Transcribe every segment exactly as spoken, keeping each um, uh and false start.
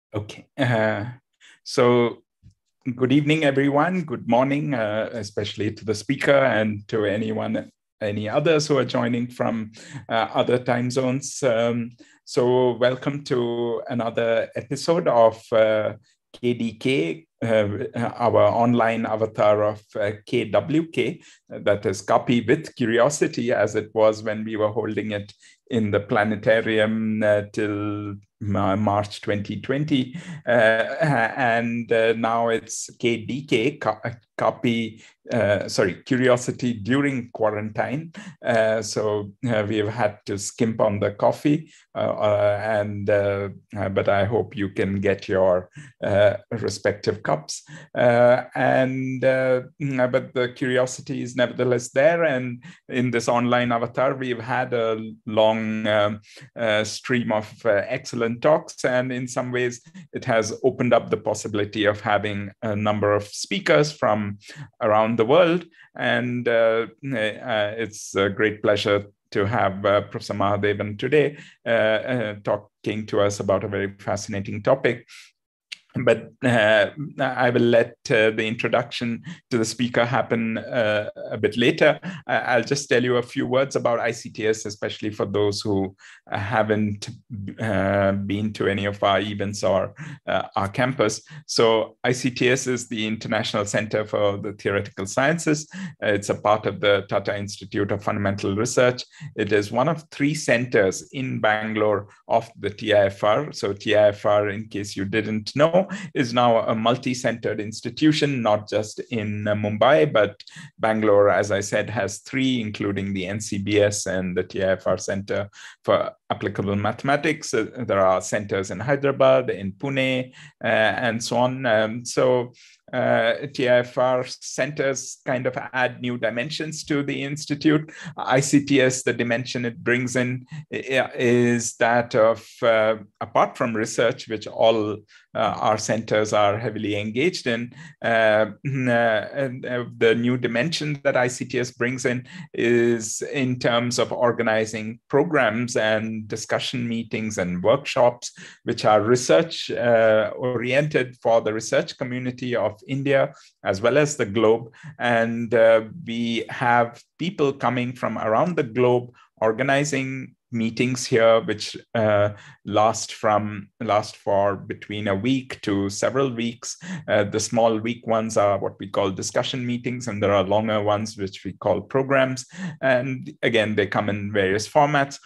Okay. Uh, so good evening, everyone. Good morning, uh, especially to the speaker and to anyone, any others who are joining from uh, other time zones. Um, so welcome to another episode of uh, K D K, uh, our online avatar of uh, K W K, that is Kaapi with Kuriosity, as it was when we were holding it in the planetarium uh, till March twenty twenty, uh, and uh, now it's K D K, Kaapi, uh, sorry, Kuriosity during quarantine. Uh, so uh, we've had to skimp on the coffee, uh, uh, and uh, uh, but I hope you can get your uh, respective cups. Uh, and uh, but the curiosity is nevertheless there, and in this online avatar, we've had a long um, uh, stream of uh, excellent talks, and in some ways it has opened up the possibility of having a number of speakers from around the world, and uh, uh, it's a great pleasure to have uh, Professor Mahadevan today uh, uh, talking to us about a very fascinating topic. But uh, I will let uh, the introduction to the speaker happen uh, a bit later. I'll just tell you a few words about I C T S, especially for those who haven't uh, been to any of our events or uh, our campus. So I C T S is the International Center for the Theoretical Sciences. It's a part of the Tata Institute of Fundamental Research. It is one of three centers in Bangalore of the T I F R. So T I F R, in case you didn't know, is now a multi-centered institution, not just in uh, Mumbai, but Bangalore, as I said, has three, including the N C B S and the T I F R Center for Applicable Mathematics. Uh, there are centers in Hyderabad, in Pune, uh, and so on. Um, so Uh, T I F R centers kind of add new dimensions to the institute. I C T S, the dimension it brings in is that of, uh, apart from research, which all uh, our centers are heavily engaged in, uh, and, uh, the new dimension that I C T S brings in is in terms of organizing programs and discussion meetings and workshops, which are research uh, oriented for the research community of India as well as the globe. And uh, we have people coming from around the globe organizing meetings here, which uh, last from last for between a week to several weeks. Uh, the small week ones are what we call discussion meetings, and there are longer ones which we call programs. And again, they come in various formats.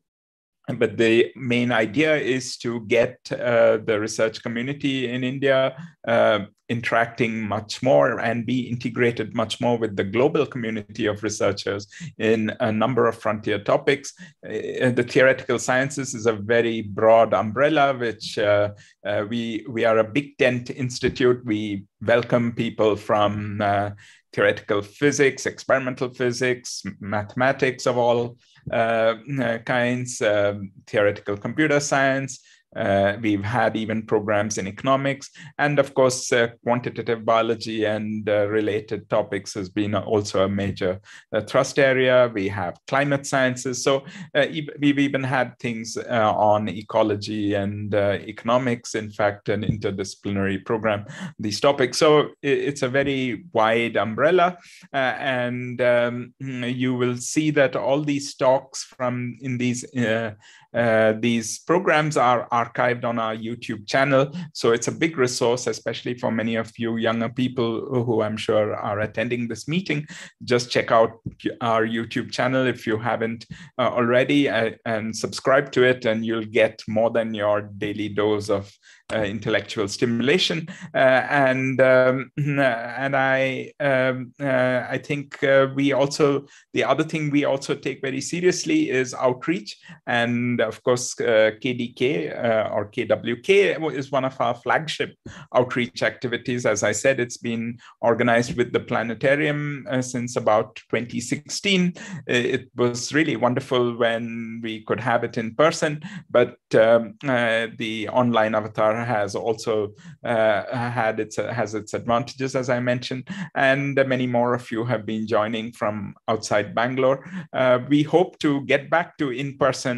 But the main idea is to get uh, the research community in India uh, interacting much more and be integrated much more with the global community of researchers in a number of frontier topics. Uh, the theoretical sciences is a very broad umbrella, which uh, uh, we, we are a Big Tent institute. We welcome people from uh, theoretical physics, experimental physics, mathematics of all uh, kinds, uh, theoretical computer science. Uh, we've had even programs in economics, and of course, uh, quantitative biology and uh, related topics has been also a major uh, thrust area. We have climate sciences. So uh, we've even had things uh, on ecology and uh, economics, in fact, an interdisciplinary program, these topics. So it's a very wide umbrella, uh, and um, you will see that all these talks from in these uh, Uh, these programs are archived on our YouTube channel. So it's a big resource, especially for many of you younger people who I'm sure are attending this meeting. Just check out our YouTube channel if you haven't uh, already, uh, and subscribe to it, and you'll get more than your daily dose of uh, intellectual stimulation. Uh, and um, and I um, uh, I think uh, we also, the other thing we also take very seriously is outreach. And of course, uh, K D K uh, or K W K is one of our flagship outreach activities. As I said, it's been organized with the planetarium uh, since about twenty sixteen. It was really wonderful when we could have it in person, but um, uh, the online avatar has also uh, had its uh, has its advantages, as I mentioned, and many more of you have been joining from outside Bangalore. Uh, we hope to get back to in-person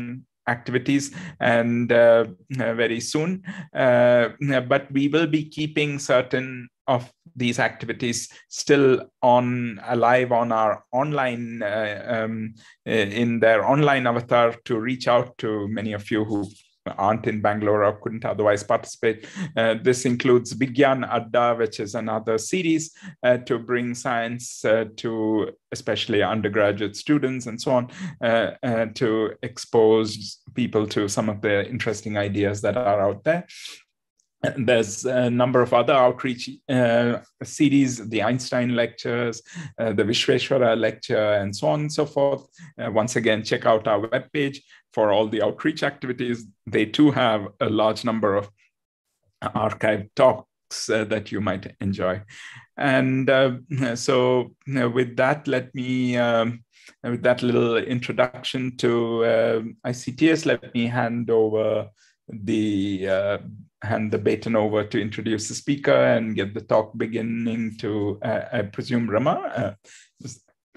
activities and uh, very soon. Uh, but we will be keeping certain of these activities still on alive on our online, uh, um, in their online avatar, to reach out to many of you who aren't in Bangalore or couldn't otherwise participate. Uh, this includes Vigyan Adda, which is another series uh, to bring science uh, to especially undergraduate students and so on, uh, uh, to expose people to some of the interesting ideas that are out there. There's a number of other outreach uh, series, the Einstein lectures, uh, the Vishweshwara lecture, and so on and so forth. Uh, once again, check out our webpage for all the outreach activities. They too have a large number of archived talks uh, that you might enjoy. And uh, so uh, with that, let me, um, with that little introduction to uh, I C T S, let me hand over the uh, hand the baton over to introduce the speaker and get the talk beginning to, uh, I presume, Rama. Uh,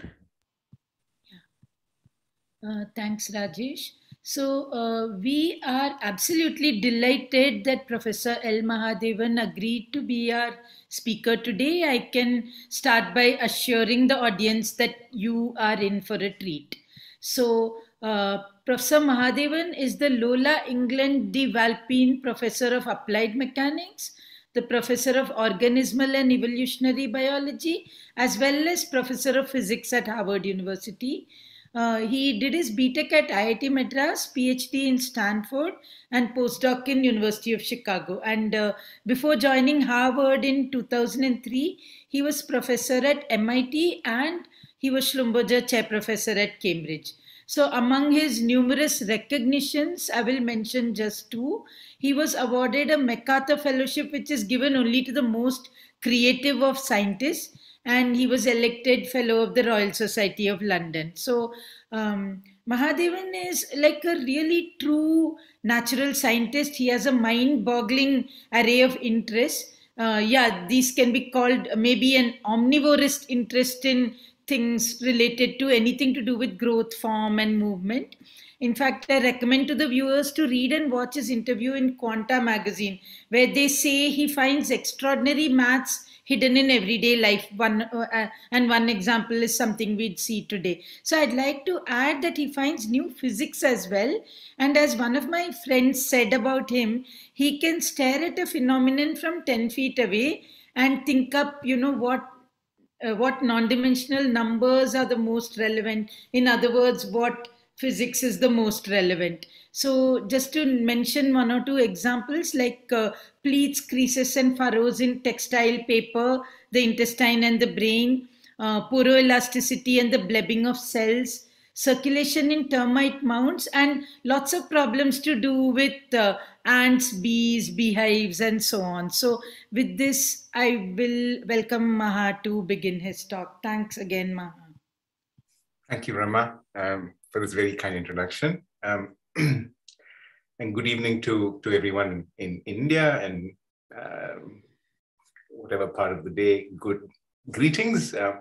uh, thanks, Rajesh. So uh, we are absolutely delighted that Professor L Mahadevan agreed to be our speaker today. I can start by assuring the audience that you are in for a treat. So uh, Professor Mahadevan is the Lola England de Valpine Professor of Applied Mechanics, the Professor of Organismal and Evolutionary Biology, as well as Professor of Physics at Harvard University. Uh, he did his B Tech at I I T Madras, PhD in Stanford, and postdoc in University of Chicago. And uh, before joining Harvard in two thousand three, he was professor at M I T and he was Schlumberger Chair Professor at Cambridge. So among his numerous recognitions, I will mention just two. He was awarded a MacArthur Fellowship, which is given only to the most creative of scientists, and he was elected Fellow of the Royal Society of London. So um, Mahadevan is like a really true natural scientist. He has a mind-boggling array of interests. Uh, yeah, these can be called maybe an omnivorous interest in things related to anything to do with growth, form, and movement. In fact, I recommend to the viewers to read and watch his interview in Quanta magazine, where they say he finds extraordinary maths hidden in everyday life. One uh, and one example is something we'd see today. So I'd like to add that he finds new physics as well. And as one of my friends said about him, he can stare at a phenomenon from ten feet away and think up, you know, what uh, what non-dimensional numbers are the most relevant. In other words, what physics is the most relevant. So just to mention one or two examples, like uh, pleats, creases and furrows in textile paper, the intestine and the brain, uh, poroelasticity and the blebbing of cells, circulation in termite mounds, and lots of problems to do with uh, ants, bees, beehives, and so on. So with this, I will welcome Maha to begin his talk. Thanks again, Maha. Thank you, Rama, um, for this very kind introduction. Um, and good evening to, to everyone in India and um, whatever part of the day, good greetings. Uh,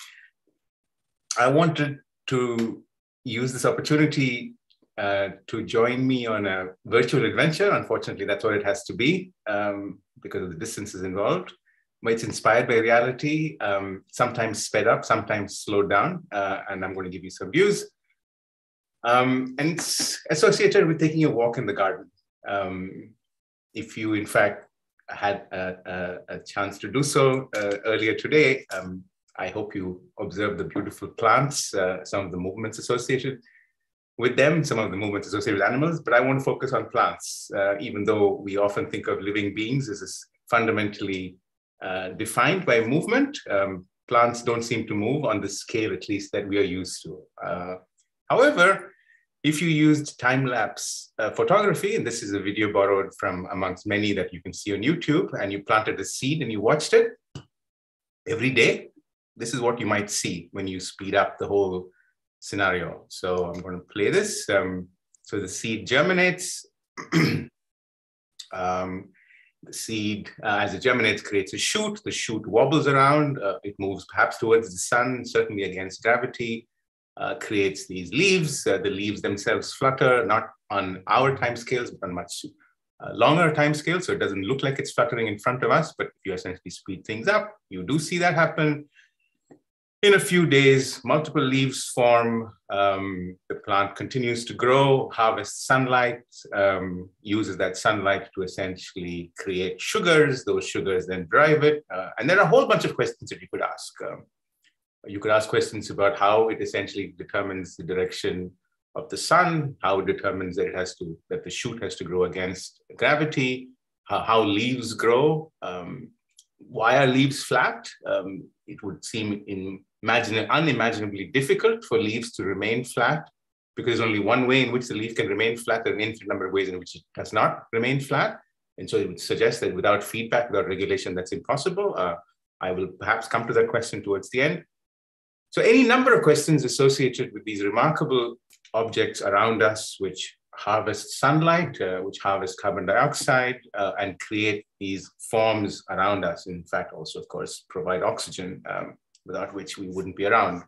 I wanted to use this opportunity uh, to join me on a virtual adventure. Unfortunately, that's what it has to be um, because of the distances involved. But it's inspired by reality, um, sometimes sped up, sometimes slowed down, uh, and I'm going to give you some views. Um, and it's associated with taking a walk in the garden. Um, if you, in fact, had a, a, a chance to do so uh, earlier today, um, I hope you observed the beautiful plants, uh, some of the movements associated with them, some of the movements associated with animals, but I want to focus on plants, uh, even though we often think of living beings as fundamentally uh, defined by movement. Um, plants don't seem to move on the scale, at least, that we are used to. Uh, however, if you used time-lapse uh, photography, and this is a video borrowed from amongst many that you can see on YouTube, and you planted a seed and you watched it every day, this is what you might see when you speed up the whole scenario. So I'm going to play this. Um, so the seed germinates. um, the seed, uh, as it germinates, creates a shoot. The shoot wobbles around. Uh, it moves perhaps towards the sun, certainly against gravity, uh, creates these leaves. Uh, the leaves themselves flutter, not on our timescales, but on much uh, longer timescales. So it doesn't look like it's fluttering in front of us, but if you essentially speed things up, you do see that happen. In a few days, multiple leaves form, um, the plant continues to grow, harvests sunlight, um, uses that sunlight to essentially create sugars. Those sugars then drive it. Uh, and there are a whole bunch of questions that you could ask. Um, you could ask questions about how it essentially determines the direction of the sun, how it determines that it has to, that the shoot has to grow against gravity, how, how leaves grow. Um, why are leaves flat? Um, it would seem in Imagine, unimaginably difficult for leaves to remain flat, because there's only one way in which the leaf can remain flat. There are an infinite number of ways in which it does not remain flat. And so it would suggest that without feedback, without regulation, that's impossible. Uh, I will perhaps come to that question towards the end. So any number of questions associated with these remarkable objects around us, which harvest sunlight, uh, which harvest carbon dioxide, uh, and create these forms around us. In fact, also, of course, provide oxygen, um, without which we wouldn't be around.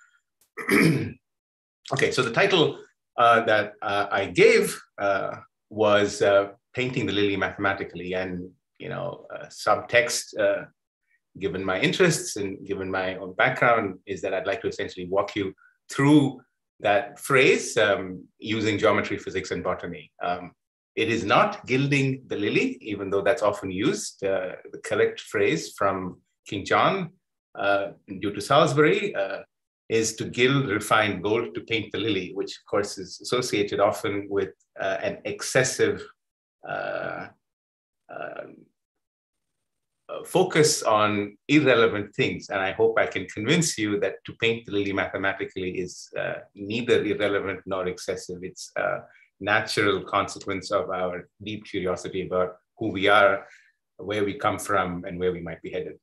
Okay, so the title uh, that uh, I gave uh, was uh, Painting the Lily Mathematically. And, you know, uh, subtext, uh, given my interests and given my own background, is that I'd like to essentially walk you through that phrase um, using geometry, physics, and botany. Um, it is not gilding the lily, even though that's often used. Uh, the correct phrase from King John, Uh, due to Salisbury, uh, is to gild refined gold to paint the lily, which of course is associated often with uh, an excessive uh, uh, uh, focus on irrelevant things. And I hope I can convince you that to paint the lily mathematically is uh, neither irrelevant nor excessive. It's a natural consequence of our deep curiosity about who we are, where we come from, and where we might be headed.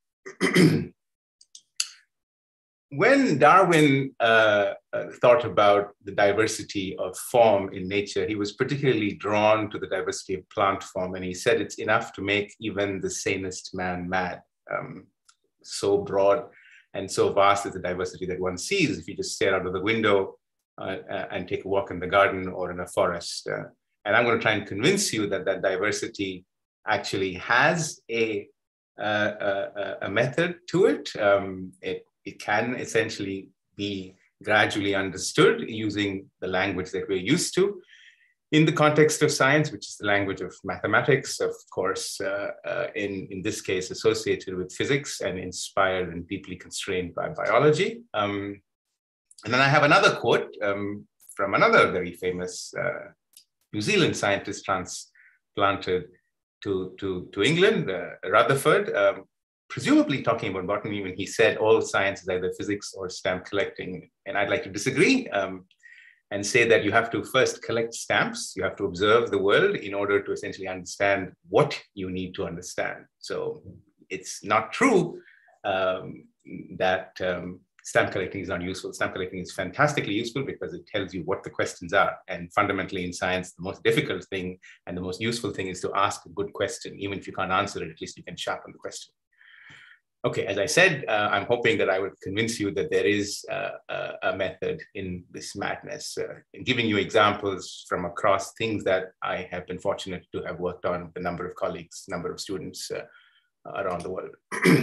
When Darwin uh, uh, thought about the diversity of form in nature, he was particularly drawn to the diversity of plant form. And he said it's enough to make even the sanest man mad. Um, so broad and so vast is the diversity that one sees if you just stare out of the window uh, and take a walk in the garden or in a forest. Uh, and I'm going to try and convince you that that diversity actually has a, uh, a, a method to it. Um, it It can essentially be gradually understood using the language that we're used to in the context of science, which is the language of mathematics, of course, uh, uh, in, in this case, associated with physics and inspired and deeply constrained by biology. Um, and then I have another quote um, from another very famous uh, New Zealand scientist transplanted to, to, to England, uh, Rutherford, um, presumably talking about botany when he said all science is either physics or stamp collecting. And I'd like to disagree um, and say that you have to first collect stamps. You have to observe the world in order to essentially understand what you need to understand. So it's not true um, that um, stamp collecting is not useful. Stamp collecting is fantastically useful because it tells you what the questions are. And fundamentally in science, the most difficult thing and the most useful thing is to ask a good question. Even if you can't answer it, at least you can sharpen the question. Okay, as I said, uh, I'm hoping that I would convince you that there is uh, a, a method in this madness, uh, in giving you examples from across things that I have been fortunate to have worked on with a number of colleagues, number of students uh, around the world.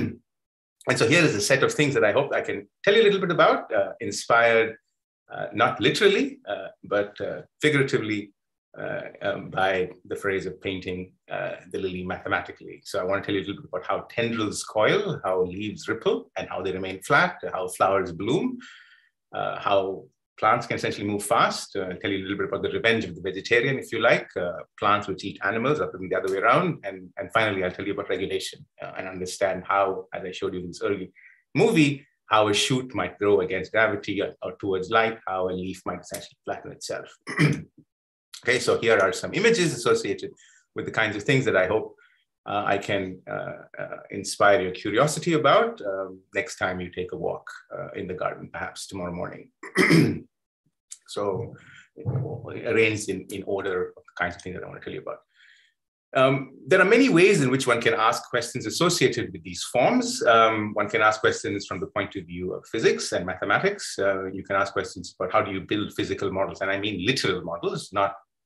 And so here is a set of things that I hope I can tell you a little bit about, uh, inspired uh, not literally, uh, but uh, figuratively uh, um, by the phrase of painting uh, the lily mathematically. So I want to tell you a little bit about how tendrils coil, how leaves ripple, and how they remain flat, how flowers bloom, uh, how plants can essentially move fast. Uh, I'll tell you a little bit about the revenge of the vegetarian, if you like, uh, plants which eat animals rather than the other way around. And, and finally, I'll tell you about regulation uh, and understand how, as I showed you in this early movie, how a shoot might grow against gravity or, or towards light, how a leaf might essentially flatten itself. Okay, so here are some images associated with the kinds of things that I hope uh, I can uh, uh, inspire your curiosity about um, next time you take a walk uh, in the garden, perhaps tomorrow morning. So arranged in, in order of the kinds of things that I want to tell you about. Um, there are many ways in which one can ask questions associated with these forms. Um, one can ask questions from the point of view of physics and mathematics. Uh, you can ask questions about how do you build physical models, and I mean literal models, not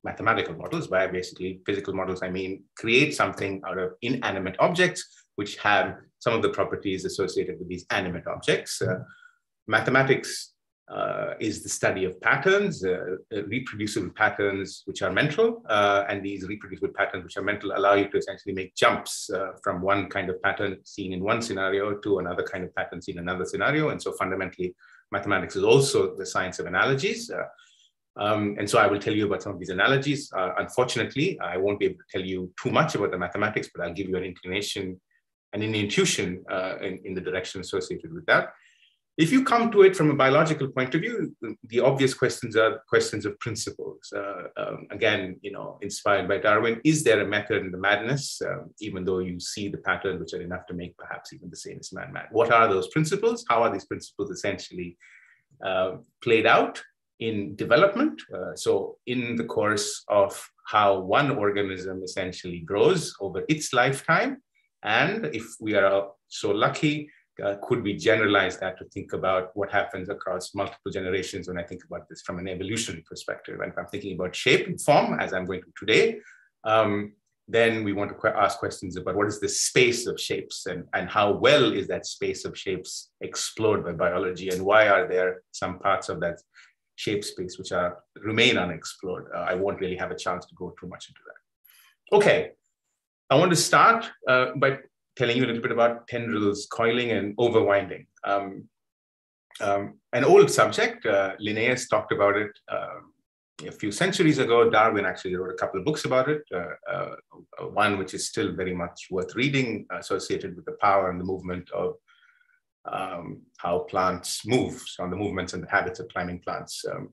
mathematical models. By basically physical models, I mean create something out of inanimate objects which have some of the properties associated with these animate objects. Uh, mathematics uh, is the study of patterns, uh, reproducible patterns which are mental, uh, and these reproducible patterns which are mental allow you to essentially make jumps uh, from one kind of pattern seen in one scenario to another kind of pattern seen in another scenario. And so fundamentally, mathematics is also the science of analogies. Uh, Um, and so I will tell you about some of these analogies. Uh, unfortunately, I won't be able to tell you too much about the mathematics, but I'll give you an inclination and an intuition uh, in, in the direction associated with that. If you come to it from a biological point of view, the obvious questions are questions of principles. Uh, um, again, you know, inspired by Darwin, is there a method in the madness, um, even though you see the patterns which are enough to make perhaps even the sanest man mad? What are those principles? How are these principles essentially uh, played out in development? Uh, so in the course of how one organism essentially grows over its lifetime, and if we are so lucky, uh, could we generalize that to think about what happens across multiple generations when I think about this from an evolutionary perspective? And if I'm thinking about shape and form, as I'm going to today, um, then we want to qu- ask questions about what is the space of shapes, and, and how well is that space of shapes explored by biology, and why are there some parts of that shape space which are remain unexplored? Uh, I won't really have a chance to go too much into that. Okay, I want to start uh, by telling you a little bit about tendrils coiling and overwinding. Um, um, an old subject, uh, Linnaeus talked about it uh, a few centuries ago. Darwin actually wrote a couple of books about it. Uh, uh, one which is still very much worth reading, associated with the power and the movement of Um, how plants move, so on the movements and the habits of climbing plants. Um,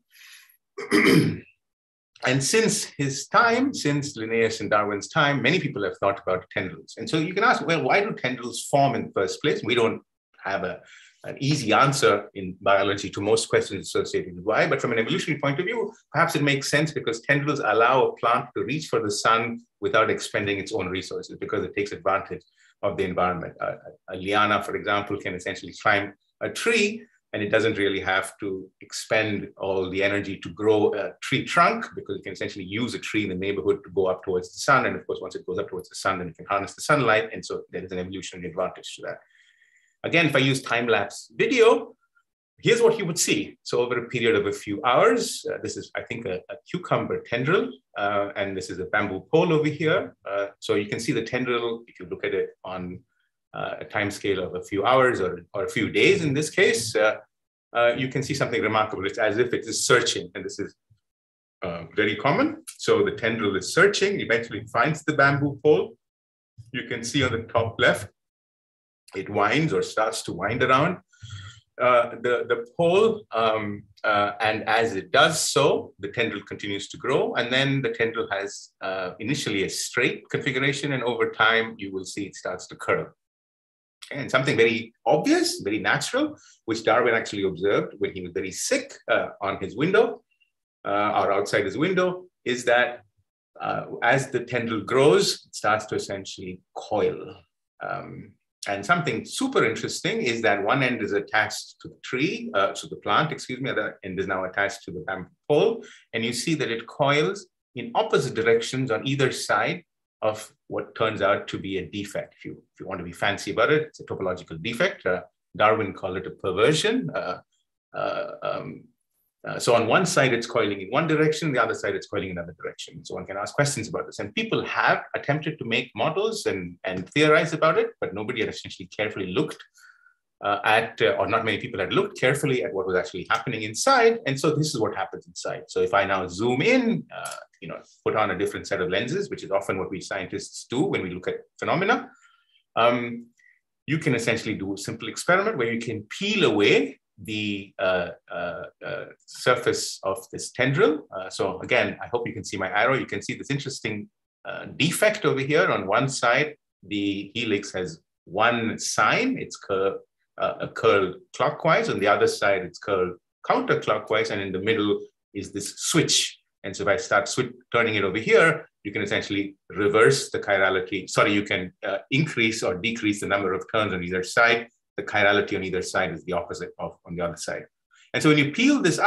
and since his time, since Linnaeus and Darwin's time, many people have thought about tendrils. And so you can ask, well, why do tendrils form in the first place? We don't have a, an easy answer in biology to most questions associated with why, but from an evolutionary point of view, perhaps it makes sense because tendrils allow a plant to reach for the sun without expending its own resources, because it takes advantage of the environment. Uh, a liana, for example, can essentially climb a tree, and it doesn't really have to expend all the energy to grow a tree trunk, because it can essentially use a tree in the neighborhood to go up towards the sun. And of course, once it goes up towards the sun, then it can harness the sunlight. And so there is an evolutionary advantage to that. Again, if I use time-lapse video, here's what you would see. So over a period of a few hours, uh, this is, I think, a, a cucumber tendril, uh, and this is a bamboo pole over here. Uh, so you can see the tendril, if you look at it on uh, a time scale of a few hours or, or a few days in this case, uh, uh, you can see something remarkable. It's as if it is searching, and this is uh, very common. So the tendril is searching, eventually finds the bamboo pole. You can see on the top left, it winds or starts to wind around Uh, the, the pole, um, uh, and as it does so, the tendril continues to grow, and then the tendril has uh, initially a straight configuration, and over time, you will see it starts to curve. And something very obvious, very natural, which Darwin actually observed when he was very sick uh, on his window, uh, or outside his window, is that uh, as the tendril grows, it starts to essentially coil. Um, And something super interesting is that one end is attached to the tree, uh, to the plant, excuse me, the other end is now attached to the bamboo pole. And you see that it coils in opposite directions on either side of what turns out to be a defect. If you, if you want to be fancy about it, it's a topological defect. Uh, Darwin called it a perversion. Uh, uh, um, Uh, so on one side, it's coiling in one direction, the other side, it's coiling in another direction. So one can ask questions about this. And people have attempted to make models and, and theorize about it, but nobody had essentially carefully looked uh, at, uh, or not many people had looked carefully at what was actually happening inside. And so this is what happens inside. So if I now zoom in, uh, you know, put on a different set of lenses, which is often what we scientists do when we look at phenomena, um, you can essentially do a simple experiment where you can peel away the uh, uh, uh, surface of this tendril. Uh, so again, I hope you can see my arrow. You can see this interesting uh, defect over here. On one side, the helix has one sign, it's curl, uh, a curl clockwise. On the other side, it's curled counterclockwise. And in the middle is this switch. And so if I start switch, turning it over here, you can essentially reverse the chirality. Sorry, you can uh, increase or decrease the number of turns on either side. The chirality on either side is the opposite of on the other side. And so when you peel this out,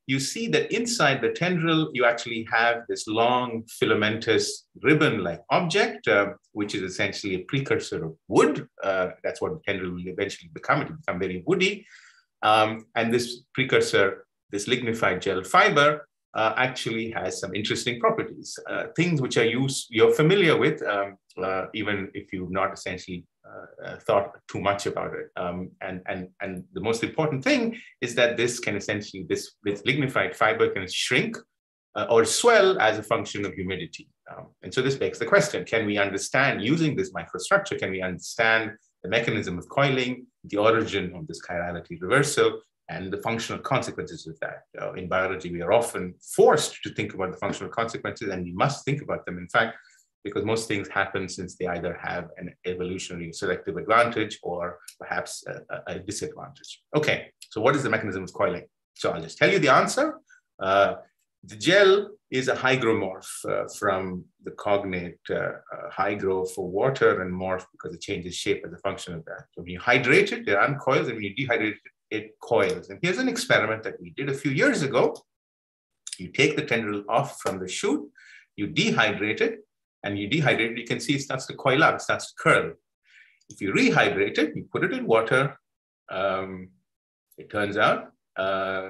you see that inside the tendril, you actually have this long filamentous ribbon-like object, uh, which is essentially a precursor of wood. Uh, that's what the tendril will eventually become. It will become very woody. Um, and this precursor, this lignified gel fiber, uh, actually has some interesting properties, uh, things which are used, you're familiar with, um, uh, even if you've not essentially uh, uh, thought too much about it. Um, and, and, and the most important thing is that this can essentially, this, this lignified fiber can shrink uh, or swell as a function of humidity. Um, and so this begs the question, can we understand, using this microstructure, can we understand the mechanism of coiling, the origin of this chirality reversal, and the functional consequences of that? Uh, in biology, we are often forced to think about the functional consequences, and we must think about them, in fact, because most things happen since they either have an evolutionary selective advantage or perhaps a, a disadvantage. Okay, so what is the mechanism of coiling? So I'll just tell you the answer. Uh, the gel is a hygromorph uh, from the cognate uh, uh, hygro for water and morph because it changes shape as a function of that. So when you hydrate it, it uncoils, and when you dehydrate it, it coils. And here's an experiment that we did a few years ago. You take the tendril off from the shoot, you dehydrate it, and you dehydrate it, you can see it starts to coil up, it starts to curl. If you rehydrate it, you put it in water, um, it turns out uh,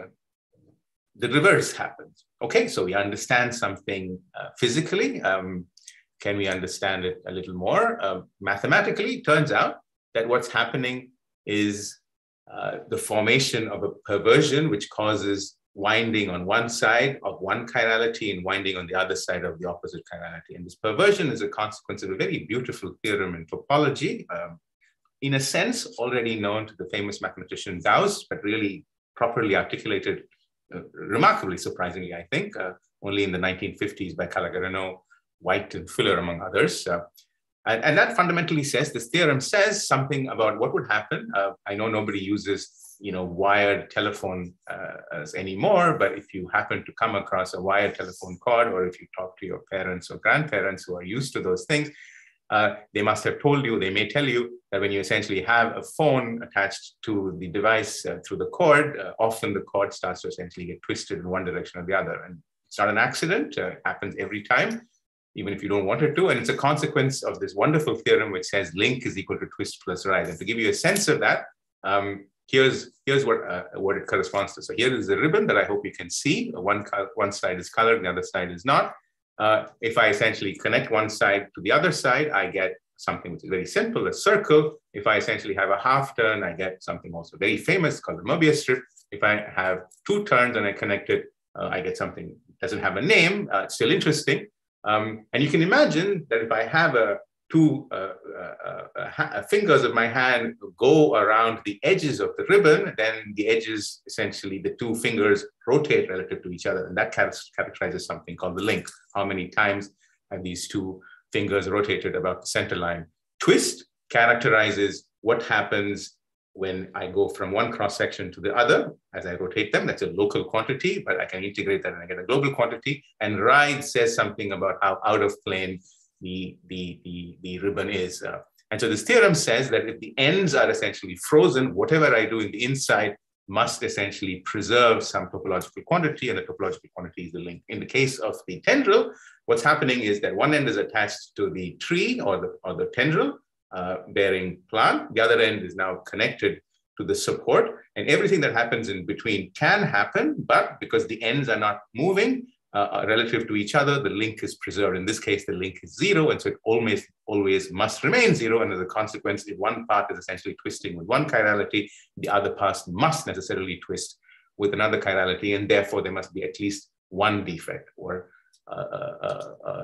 the reverse happens. Okay, so we understand something uh, physically. Um, can we understand it a little more? Uh, mathematically, it turns out that what's happening is uh, the formation of a perversion, which causes winding on one side of one chirality and winding on the other side of the opposite chirality. And this perversion is a consequence of a very beautiful theorem in topology, um, in a sense already known to the famous mathematician Gauss, but really properly articulated, uh, remarkably surprisingly, I think, uh, only in the nineteen fifties by Calogero, White, and Fuller, among others. Uh, and, and that fundamentally says, this theorem says something about what would happen. Uh, I know nobody uses you know, wired telephone uh, as anymore, but if you happen to come across a wired telephone cord, or if you talk to your parents or grandparents who are used to those things, uh, they must have told you, they may tell you that when you essentially have a phone attached to the device uh, through the cord, uh, often the cord starts to essentially get twisted in one direction or the other. And it's not an accident, uh, it happens every time, even if you don't want it to. And it's a consequence of this wonderful theorem which says link is equal to twist plus rise. And to give you a sense of that, um, Here's, here's what, uh, what it corresponds to. So here is the ribbon that I hope you can see. One, one side is colored, the other side is not. Uh, if I essentially connect one side to the other side, I get something which is very simple, a circle. If I essentially have a half turn, I get something also very famous called the Mobius strip. If I have two turns and I connect it, uh, I get something that doesn't have a name. Uh, it's still interesting. Um, and you can imagine that if I have a two uh, uh, uh, fingers of my hand go around the edges of the ribbon, then the edges, essentially the two fingers rotate relative to each other. And that characterizes something called the link. How many times have these two fingers rotated about the center line? Twist characterizes what happens when I go from one cross-section to the other as I rotate them. That's a local quantity, but I can integrate that and I get a global quantity. And ride says something about how out of plane The, the, the, the ribbon is. Uh, and so this theorem says that if the ends are essentially frozen, whatever I do in the inside must essentially preserve some topological quantity, and the topological quantity is the link. In the case of the tendril, what's happening is that one end is attached to the tree or the, or the tendril uh, bearing plant. The other end is now connected to the support, and everything that happens in between can happen, but because the ends are not moving, Uh, relative to each other, the link is preserved. In this case, the link is zero, and so it always, always must remain zero. And as a consequence, if one part is essentially twisting with one chirality, the other part must necessarily twist with another chirality, and therefore there must be at least one defect, or uh, uh, uh,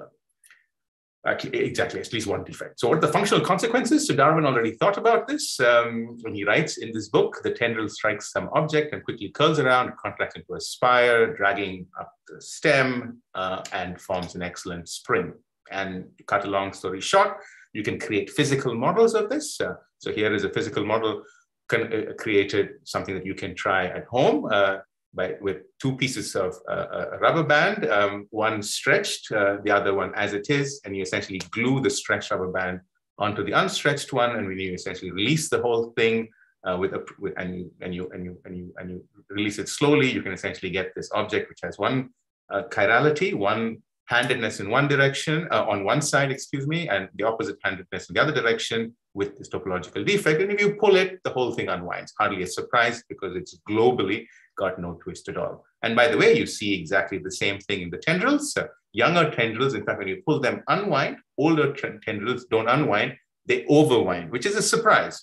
actually, exactly, at least one defect. So what are the functional consequences? So Darwin already thought about this um, when he writes in this book, the tendril strikes some object and quickly curls around, contracts into a spire, dragging up the stem, uh, and forms an excellent spring. And to cut a long story short, you can create physical models of this. Uh, so here is a physical model can, uh, created, something that you can try at home. Uh, By, with two pieces of uh, a rubber band, um, one stretched, uh, the other one as it is, and you essentially glue the stretched rubber band onto the unstretched one, and when you essentially release the whole thing, uh, with a with, and you and you and you and you and you release it slowly, you can essentially get this object which has one uh, chirality, one handedness in one direction, uh, on one side, excuse me, and the opposite handedness in the other direction with this topological defect. And if you pull it, the whole thing unwinds. Hardly a surprise because it's globally got no twist at all. And by the way, you see exactly the same thing in the tendrils. Uh, younger tendrils, in fact, when you pull them unwind, older tendrils don't unwind, they overwind, which is a surprise.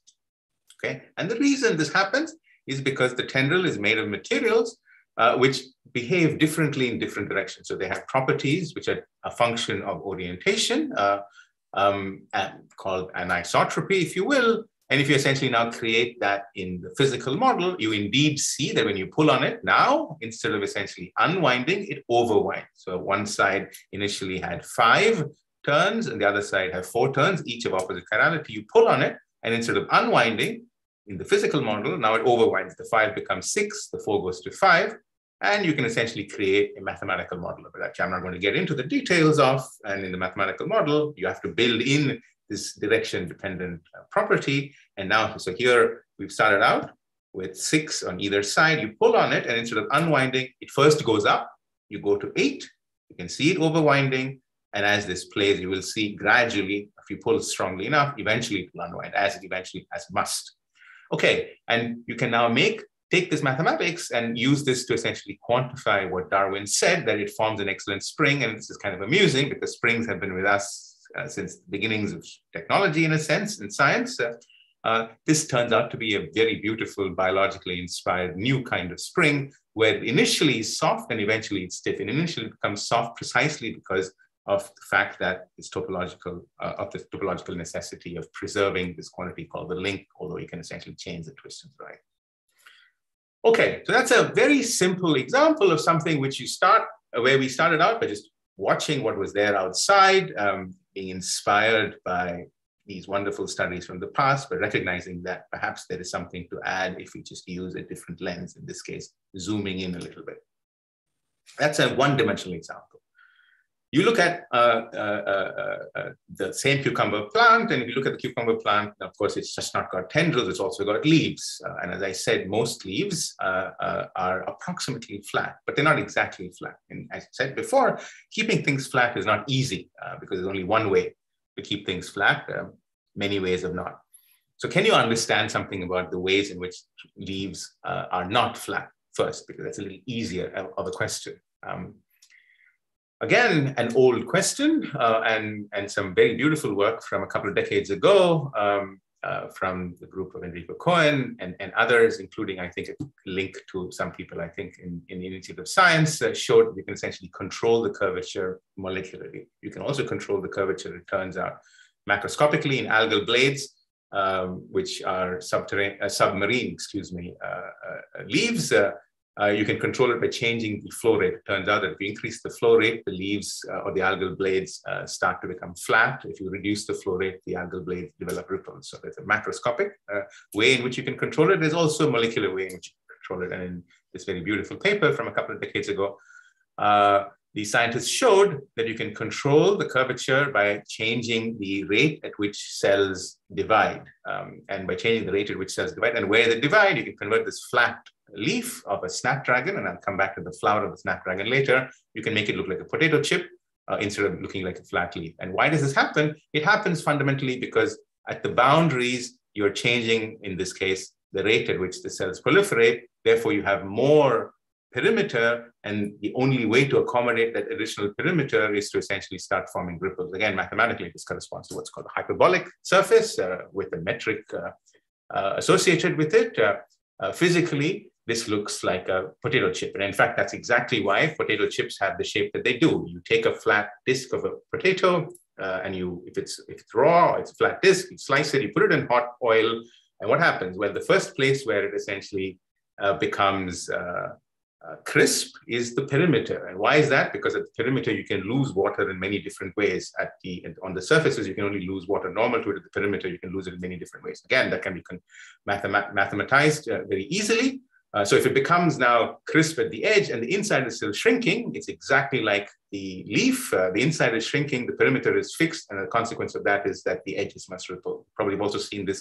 Okay, and the reason this happens is because the tendril is made of materials uh, which behave differently in different directions. So they have properties which are a function of orientation, uh, um, and called anisotropy, if you will. And if you essentially now create that in the physical model, you indeed see that when you pull on it now, instead of essentially unwinding, it overwinds. So one side initially had five turns and the other side have four turns, each of opposite chirality. You pull on it, and instead of unwinding in the physical model, now it overwinds. The five becomes six, the four goes to five, and you can essentially create a mathematical model of it. Actually, I'm not going to get into the details of, and in the mathematical model, you have to build in this direction-dependent uh, property. And now, so here we've started out with six on either side. You pull on it, and instead of unwinding, it first goes up. You go to eight. You can see it overwinding. And as this plays, you will see gradually, if you pull strongly enough, eventually it will unwind, as it eventually as must. Okay, and you can now make take this mathematics and use this to essentially quantify what Darwin said, that it forms an excellent spring. And this is kind of amusing because springs have been with us uh, since the beginnings of technology, in a sense, in science. Uh, uh, this turns out to be a very beautiful, biologically inspired new kind of spring, where initially it's soft and eventually it's stiff. And initially it becomes soft precisely because of the fact that it's topological, uh, of the topological necessity of preserving this quantity called the link, although you can essentially change the twist and right. Okay, so that's a very simple example of something which you start, uh, where we started out by just watching what was there outside, um, being inspired by these wonderful studies from the past, but recognizing that perhaps there is something to add if we just use a different lens, in this case, zooming in a little bit. That's a one-dimensional example. You look at uh, uh, uh, uh, the same cucumber plant, and if you look at the cucumber plant, of course, it's just not got tendrils, it's also got leaves. Uh, and as I said, most leaves uh, uh, are approximately flat, but they're not exactly flat. And as I said before, keeping things flat is not easy uh, because there's only one way to keep things flat, uh, many ways of not. So can you understand something about the ways in which leaves uh, are not flat first? Because that's a little easier of a question. Um, Again, an old question uh, and, and some very beautiful work from a couple of decades ago um, uh, from the group of Enrico Cohen and, and others, including, I think, a link to some people, I think, in, in the Institute of Science, uh, showed you can essentially control the curvature molecularly. You can also control the curvature, it turns out, macroscopically in algal blades, um, which are subterranean, uh, submarine, excuse me, uh, uh, leaves. Uh, Uh, you can control it by changing the flow rate. It turns out that if you increase the flow rate, the leaves uh, or the algal blades uh, start to become flat. If you reduce the flow rate, the algal blades develop ripples. So there's a macroscopic uh, way in which you can control it. There's also a molecular way in which you can control it. And in this very beautiful paper from a couple of decades ago, uh, the scientists showed that you can control the curvature by changing the rate at which cells divide. Um, and by changing the rate at which cells divide, and where they divide, you can convert this flat leaf of a snapdragon, and I'll come back to the flower of the snapdragon later. You can make it look like a potato chip uh, instead of looking like a flat leaf. And why does this happen? It happens fundamentally because at the boundaries, you're changing, in this case, the rate at which the cells proliferate. Therefore, you have more perimeter, and the only way to accommodate that additional perimeter is to essentially start forming ripples. Again, mathematically, this corresponds to what's called a hyperbolic surface uh, with a metric uh, uh, associated with it. Uh, uh, physically, this looks like a potato chip. And in fact, that's exactly why potato chips have the shape that they do. You take a flat disk of a potato, uh, and you, if it's, if it's raw, it's a flat disk, you slice it, you put it in hot oil, and what happens? Well, the first place where it essentially uh, becomes uh, uh, crisp is the perimeter. And why is that? Because at the perimeter, you can lose water in many different ways. At the, on the surfaces, you can only lose water normal to it. At the perimeter, you can lose it in many different ways. Again, that can be mathemat mathematized uh, very easily. Uh, so if it becomes now crisp at the edge and the inside is still shrinking, it's exactly like the leaf. Uh, the inside is shrinking, the perimeter is fixed, and the consequence of that is that the edges must ripple. Probably have also seen this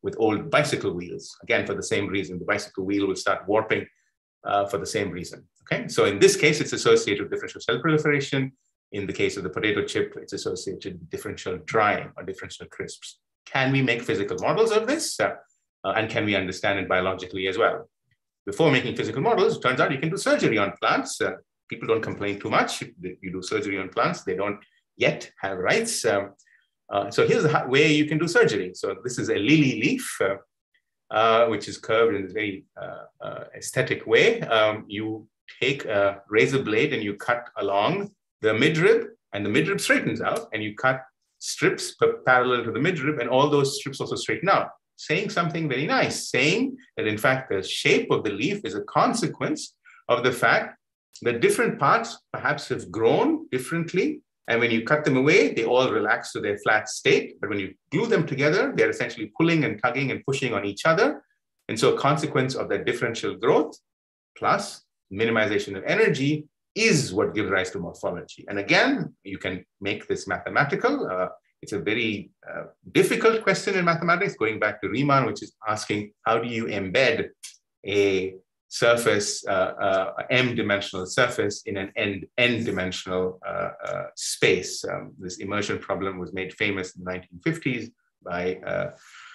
with old bicycle wheels. Again, for the same reason, the bicycle wheel will start warping uh, for the same reason. Okay, so in this case, it's associated with differential cell proliferation. In the case of the potato chip, it's associated with differential drying or differential crisps. Can we make physical models of this? Uh, uh, and can we understand it biologically as well? Before making physical models, it turns out you can do surgery on plants. Uh, people don't complain too much. You do surgery on plants, they don't yet have rights. Um, uh, so here's the way you can do surgery. So this is a lily leaf, uh, uh, which is curved in this very uh, uh, aesthetic way. Um, you take a razor blade and you cut along the midrib, and the midrib straightens out, and you cut strips parallel to the midrib, and all those strips also straighten out, saying something very nice, saying that in fact the shape of the leaf is a consequence of the fact that different parts perhaps have grown differently, and when you cut them away, they all relax to their flat state, but when you glue them together, they're essentially pulling and tugging and pushing on each other. And so a consequence of that differential growth plus minimization of energy is what gives rise to morphology. And again, you can make this mathematical. Uh, it's a very uh, difficult question in mathematics, going back to Riemann, which is asking, how do you embed a surface, uh, uh, m-dimensional surface in an n-dimensional uh, uh, space? Um, this immersion problem was made famous in the nineteen fifties by uh,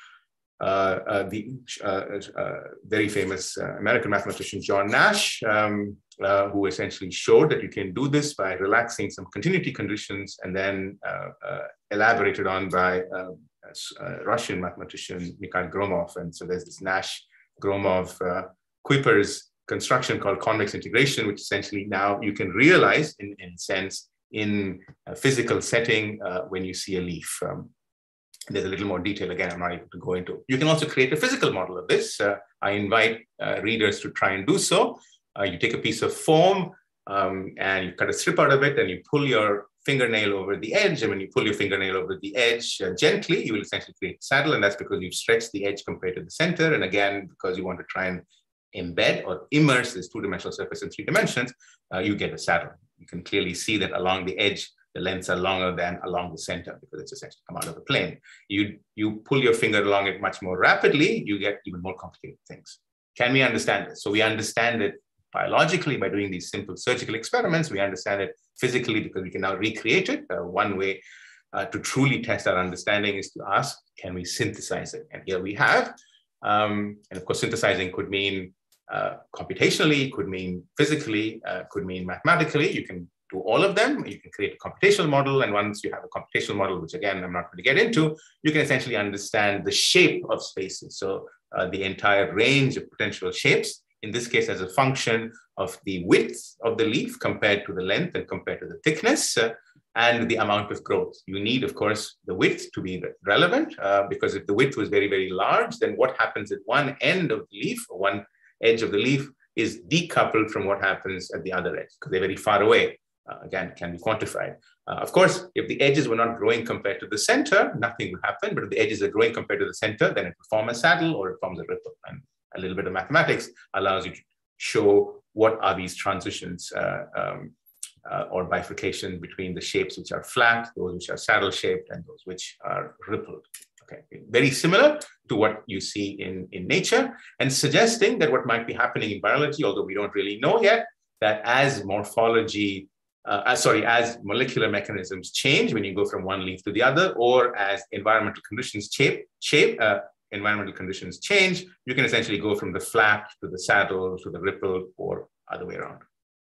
uh, uh, the uh, uh, very famous uh, American mathematician John Nash, um, uh, who essentially showed that you can do this by relaxing some continuity conditions, and then uh, uh, elaborated on by uh, uh, Russian mathematician Mikhail Gromov. And so there's this Nash-Gromov uh, Kuiper's construction called convex integration, which essentially now you can realize in, in a sense in a physical setting uh, when you see a leaf. Um, there's a little more detail, again, I'm not able to go into. You can also create a physical model of this. Uh, I invite uh, readers to try and do so. Uh, you take a piece of foam um, and you cut a strip out of it, and you pull your fingernail over the edge. And when you pull your fingernail over the edge uh, gently, you will essentially create a saddle. And that's because you've stretched the edge compared to the center. And again, because you want to try and embed or immerse this two-dimensional surface in three dimensions, uh, you get a saddle. You can clearly see that along the edge, the lengths are longer than along the center because it's essentially come out of the plane. You, you pull your finger along it much more rapidly, you get even more complicated things. Can we understand this? So we understand it biologically by doing these simple surgical experiments. We understand it physically because we can now recreate it. Uh, one way uh, to truly test our understanding is to ask, can we synthesize it? And here we have. Um, and of course, synthesizing could mean uh, computationally, could mean physically, uh, could mean mathematically. You can do all of them. You can create a computational model. And once you have a computational model, which again, I'm not going to get into, you can essentially understand the shape of spaces. So uh, the entire range of potential shapes, in this case, as a function of the width of the leaf compared to the length and compared to the thickness uh, and the amount of growth. You need, of course, the width to be relevant uh, because if the width was very, very large, then what happens at one end of the leaf, or one edge of the leaf, is decoupled from what happens at the other edge because they're very far away. Uh, again, can be quantified. Uh, of course, if the edges were not growing compared to the center, nothing would happen. But if the edges are growing compared to the center, then it will form a saddle or it forms a ripple. And a little bit of mathematics allows you to show what are these transitions uh, um, uh, or bifurcation between the shapes which are flat, those which are saddle shaped, and those which are rippled. Okay, very similar to what you see in, in nature, and suggesting that what might be happening in biology, although we don't really know yet, that as morphology Uh, as, sorry, as molecular mechanisms change when you go from one leaf to the other, or as environmental conditions shape, shape uh, environmental conditions change, you can essentially go from the flat to the saddle to the ripple or other way around.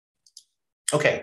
Okay.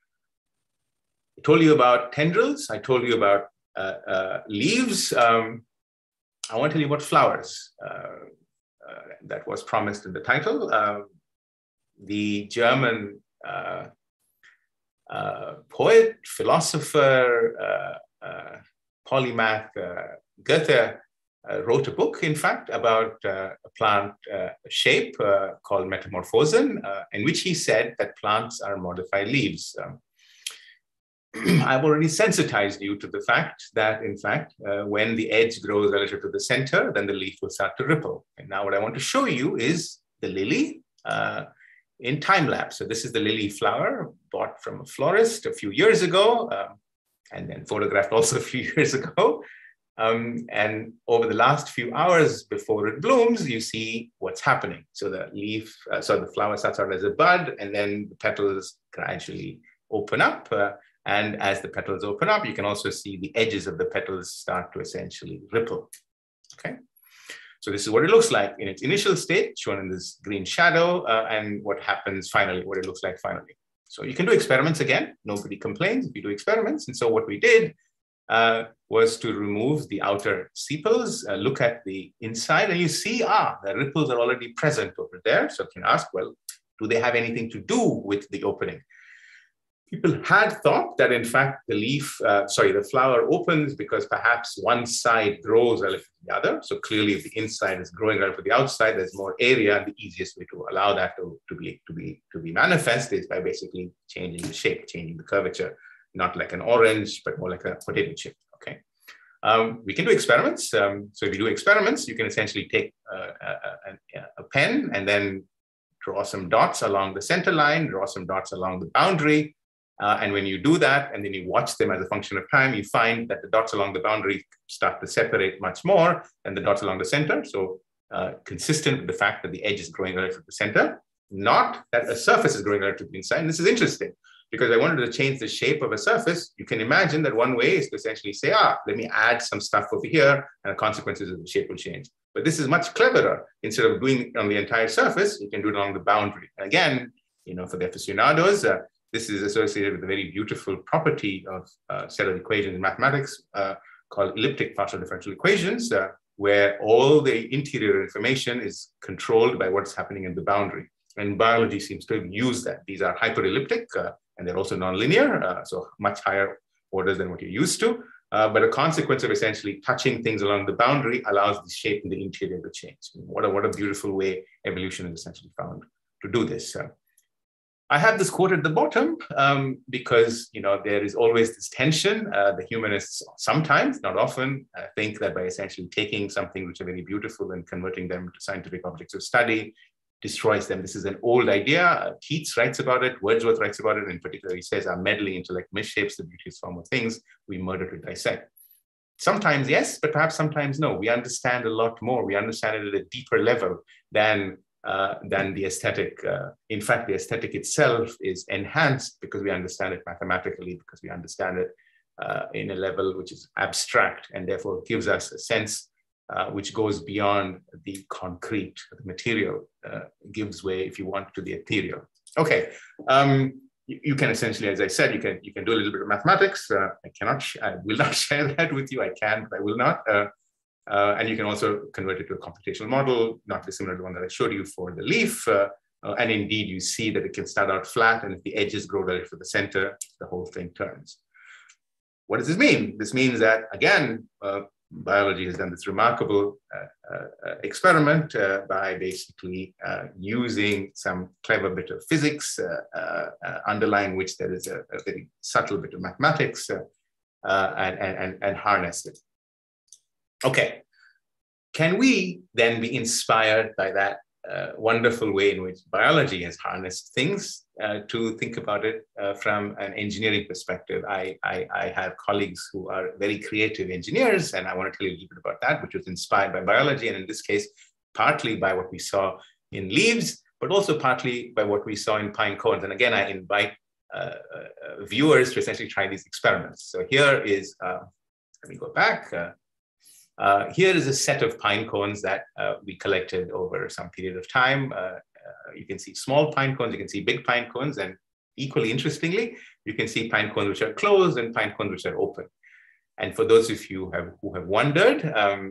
I told you about tendrils. I told you about uh, uh, leaves. Um, I want to tell you about flowers. Uh, uh, that was promised in the title. Uh, the German uh, Uh, poet, philosopher, uh, uh, polymath uh, Goethe uh, wrote a book, in fact, about uh, a plant uh, shape uh, called Metamorphosen, uh, in which he said that plants are modified leaves. Um, I've already sensitized you to the fact that, in fact, uh, when the edge grows relative to the center, then the leaf will start to ripple. And now what I want to show you is the lily. Uh, in time lapse. So this is the lily flower bought from a florist a few years ago, um, and then photographed also a few years ago. Um, and over the last few hours before it blooms, you see what's happening. So the leaf, uh, so the flower starts out as a bud, and then the petals gradually open up. Uh, and as the petals open up, you can also see the edges of the petals start to essentially ripple. Okay. So this is what it looks like in its initial state, shown in this green shadow, uh, and what happens finally, what it looks like finally. So you can do experiments again. Nobody complains if you do experiments. And so what we did uh, was to remove the outer sepals, uh, look at the inside, and you see, ah, the ripples are already present over there. So you can ask, well, do they have anything to do with the opening? People had thought that, in fact, the leaf, uh, sorry, the flower opens because perhaps one side grows relative to the other. So clearly, if the inside is growing relative to the outside, there's more area. And the easiest way to allow that to, to, be, to, be, to be manifest is by basically changing the shape, changing the curvature, not like an orange, but more like a potato chip. Okay. Um, we can do experiments. Um, so if you do experiments, you can essentially take uh, a, a, a pen and then draw some dots along the center line, draw some dots along the boundary. Uh, and when you do that, and then you watch them as a function of time, you find that the dots along the boundary start to separate much more than the dots along the center. So uh, consistent with the fact that the edge is growing relative to the center, not that a surface is growing relative to the inside. And this is interesting because I wanted to change the shape of a surface. You can imagine that one way is to essentially say, ah, let me add some stuff over here, and the consequences of the shape will change. But this is much cleverer. Instead of doing it on the entire surface, you can do it along the boundary. And again, you know, for the aficionados, uh, this is associated with a very beautiful property of a set of equations in mathematics uh, called elliptic partial differential equations, uh, where all the interior information is controlled by what's happening in the boundary. And biology seems to use that. These are hyperelliptic, uh, and they're also nonlinear, uh, so much higher orders than what you're used to. Uh, but a consequence of essentially touching things along the boundary allows the shape in the interior to change. What a, what a beautiful way evolution is essentially found to do this. Uh, I have this quote at the bottom um, because, you know, there is always this tension. Uh, the humanists sometimes, not often, uh, think that by essentially taking something which are very beautiful and converting them to scientific objects of study, destroys them. This is an old idea. Uh, Keats writes about it. Wordsworth writes about it. In particular, he says, our meddling intellect misshapes the beauteous form of things we murder to dissect. Sometimes yes, but perhaps sometimes no. We understand a lot more. We understand it at a deeper level than Uh, than the aesthetic. Uh, in fact, the aesthetic itself is enhanced because we understand it mathematically, because we understand it uh, in a level which is abstract, and therefore gives us a sense uh, which goes beyond the concrete, the material, uh, gives way, if you want, to the ethereal. Okay, um, you, you can essentially, as I said, you can you can do a little bit of mathematics. Uh, I cannot, I will not share that with you. I can, but I will not. Uh, Uh, and you can also convert it to a computational model, not dissimilar to the one that I showed you for the leaf. Uh, uh, and indeed, you see that it can start out flat, and if the edges grow relative to the center, the whole thing turns. What does this mean? This means that, again, uh, biology has done this remarkable uh, uh, experiment uh, by basically uh, using some clever bit of physics, uh, uh, uh, underlying which there is a, a very subtle bit of mathematics, uh, uh, and, and, and harness it. Okay, can we then be inspired by that uh, wonderful way in which biology has harnessed things uh, to think about it uh, from an engineering perspective? I, I, I have colleagues who are very creative engineers, and I want to tell you a little bit about that, which was inspired by biology, and in this case, partly by what we saw in leaves, but also partly by what we saw in pine cones. And again, I invite uh, uh, viewers to essentially try these experiments. So here is, uh, let me go back. Uh, Uh, here is a set of pine cones that uh, we collected over some period of time. Uh, uh, you can see small pine cones, you can see big pine cones, and equally interestingly, you can see pine cones which are closed and pine cones which are open. And for those of you have, who have wondered, um,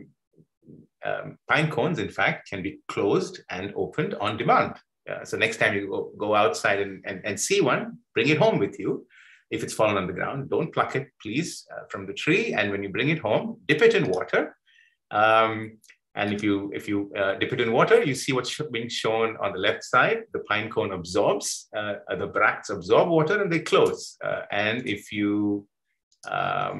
um, pine cones, in fact, can be closed and opened on demand. Uh, so next time you go, go outside and, and, and see one, bring it home with you. If it's fallen on the ground, don't pluck it, please, uh, from the tree. And when you bring it home, dip it in water. Um, and if you if you uh, dip it in water, you see what's being shown on the left side. The pine cone absorbs, uh, the bracts absorb water and they close. Uh, and if you, um,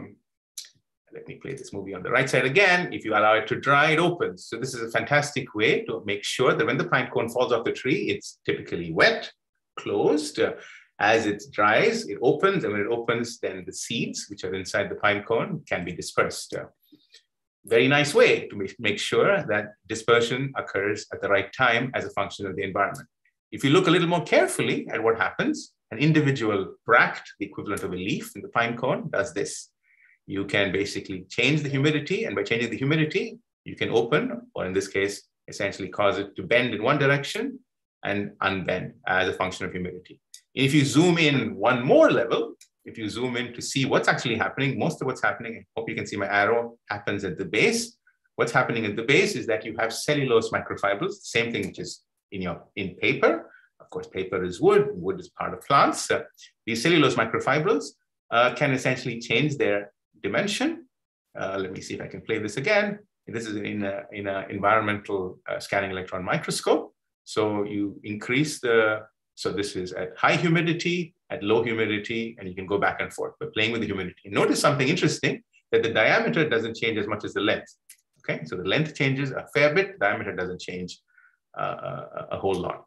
let me play this movie on the right side again, if you allow it to dry, it opens. So this is a fantastic way to make sure that when the pine cone falls off the tree, it's typically wet, closed. Uh, As it dries, it opens, and when it opens, then the seeds, which are inside the pine cone, can be dispersed. Uh, very nice way to make sure that dispersion occurs at the right time as a function of the environment. If you look a little more carefully at what happens, an individual bract, the equivalent of a leaf in the pine cone, does this. You can basically change the humidity, and by changing the humidity, you can open, or in this case, essentially cause it to bend in one direction and unbend as a function of humidity. If you zoom in one more level, if you zoom in to see what's actually happening, most of what's happening, I hope you can see my arrow, happens at the base. What's happening at the base is that you have cellulose microfibers, same thing which is in your in paper. Of course, paper is wood, wood is part of plants. Uh, these cellulose microfibers uh, can essentially change their dimension. Uh, let me see if I can play this again. This is in a, in an environmental uh, scanning electron microscope. So you increase the, so this is at high humidity, at low humidity, and you can go back and forth by playing with the humidity. Notice something interesting, that the diameter doesn't change as much as the length. Okay, so the length changes a fair bit, diameter doesn't change uh, a, a whole lot.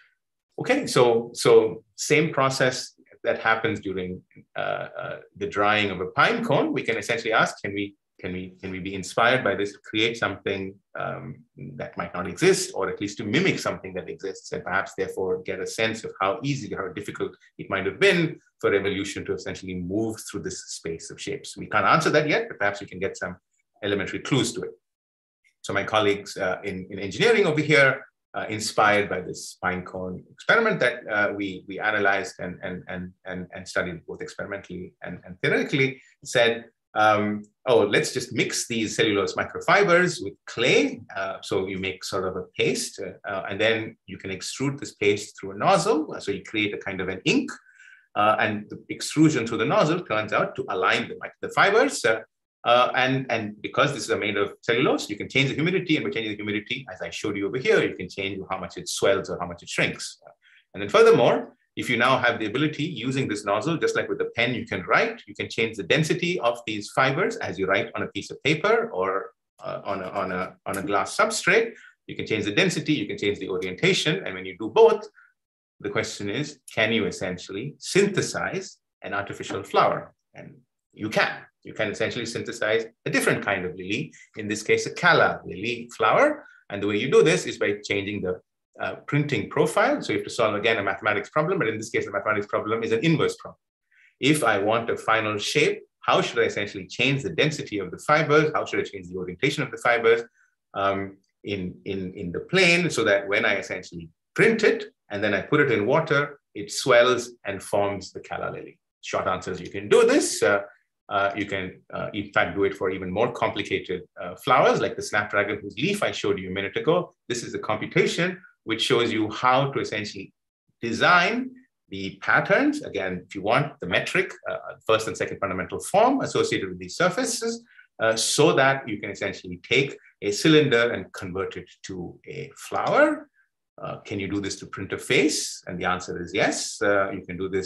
Okay, so, so same process that happens during uh, uh, the drying of a pine cone. We can essentially ask, can we, can we, can we be inspired by this to create something um, that might not exist, or at least to mimic something that exists, and perhaps therefore get a sense of how easy, how difficult it might have been for evolution to essentially move through this space of shapes. We can't answer that yet, but perhaps we can get some elementary clues to it. So my colleagues uh, in, in engineering over here, Uh, inspired by this pine cone experiment that uh, we, we analyzed and, and, and, and, and studied both experimentally and, and theoretically, said, um, oh, let's just mix these cellulose microfibers with clay. Uh, so you make sort of a paste, uh, and then you can extrude this paste through a nozzle. So you create a kind of an ink, uh, and the extrusion through the nozzle turns out to align the, the fibers. Uh, Uh, and, and because this is made of cellulose, you can change the humidity, and by changing the humidity, as I showed you over here, you can change how much it swells or how much it shrinks. And then furthermore, if you now have the ability using this nozzle, just like with the pen you can write, you can change the density of these fibers as you write on a piece of paper or uh, on, a, on, a, on a glass substrate. You can change the density, you can change the orientation, and when you do both, the question is, can you essentially synthesize an artificial flower? And you can. You can essentially synthesize a different kind of lily, in this case, a calla lily flower. And the way you do this is by changing the uh, printing profile. So you have to solve, again, a mathematics problem, but in this case, the mathematics problem is an inverse problem. If I want a final shape, how should I essentially change the density of the fibers? How should I change the orientation of the fibers um, in, in, in the plane, so that when I essentially print it, and then I put it in water, it swells and forms the calla lily? Short answer is you can do this. Uh, Uh, you can, uh, in fact, do it for even more complicated uh, flowers, like the snapdragon whose leaf I showed you a minute ago. This is a computation which shows you how to essentially design the patterns. Again, if you want the metric, uh, first and second fundamental form associated with these surfaces, uh, so that you can essentially take a cylinder and convert it to a flower. Uh, can you do this to print a face? And the answer is yes. Uh, you can do this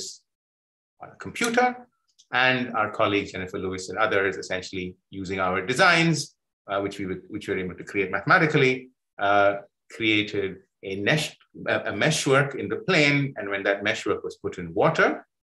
on a computer. And our colleagues, Jennifer Lewis and others, essentially using our designs, uh, which we which we were able to create mathematically, uh, created a mesh, a meshwork in the plane. And when that meshwork was put in water,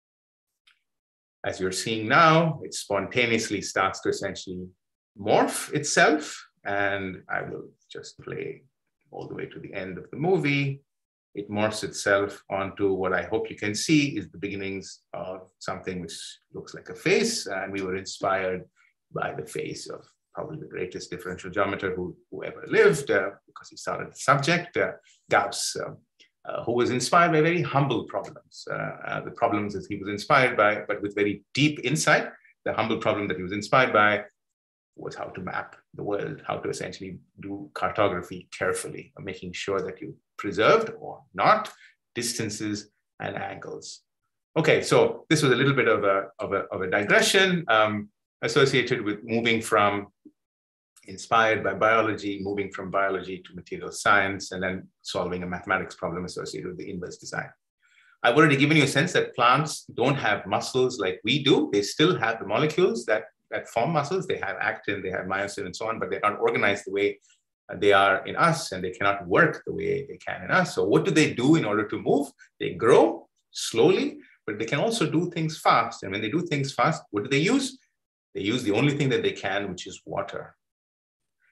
as you're seeing now, it spontaneously starts to essentially morph itself. And I will just play all the way to the end of the movie. It morphs itself onto what I hope you can see is the beginnings of something which looks like a face. And we were inspired by the face of probably the greatest differential geometer who, who ever lived, uh, because he started the subject, uh, Gauss, uh, uh, who was inspired by very humble problems. Uh, uh, the problems that he was inspired by, but with very deep insight. The humble problem that he was inspired by was how to map the world, how to essentially do cartography carefully, making sure that you preserved or not distances and angles. Okay, so this was a little bit of a, of a, of a digression um, associated with moving from inspired by biology, moving from biology to material science, and then solving a mathematics problem associated with the inverse design. I've already given you a sense that plants don't have muscles like we do. They still have the molecules that that form muscles. They have actin, they have myosin and so on, but they're not organized the way they are in us, and they cannot work the way they can in us. So what do they do in order to move? They grow slowly, but they can also do things fast. And when they do things fast, what do they use? They use the only thing that they can, which is water.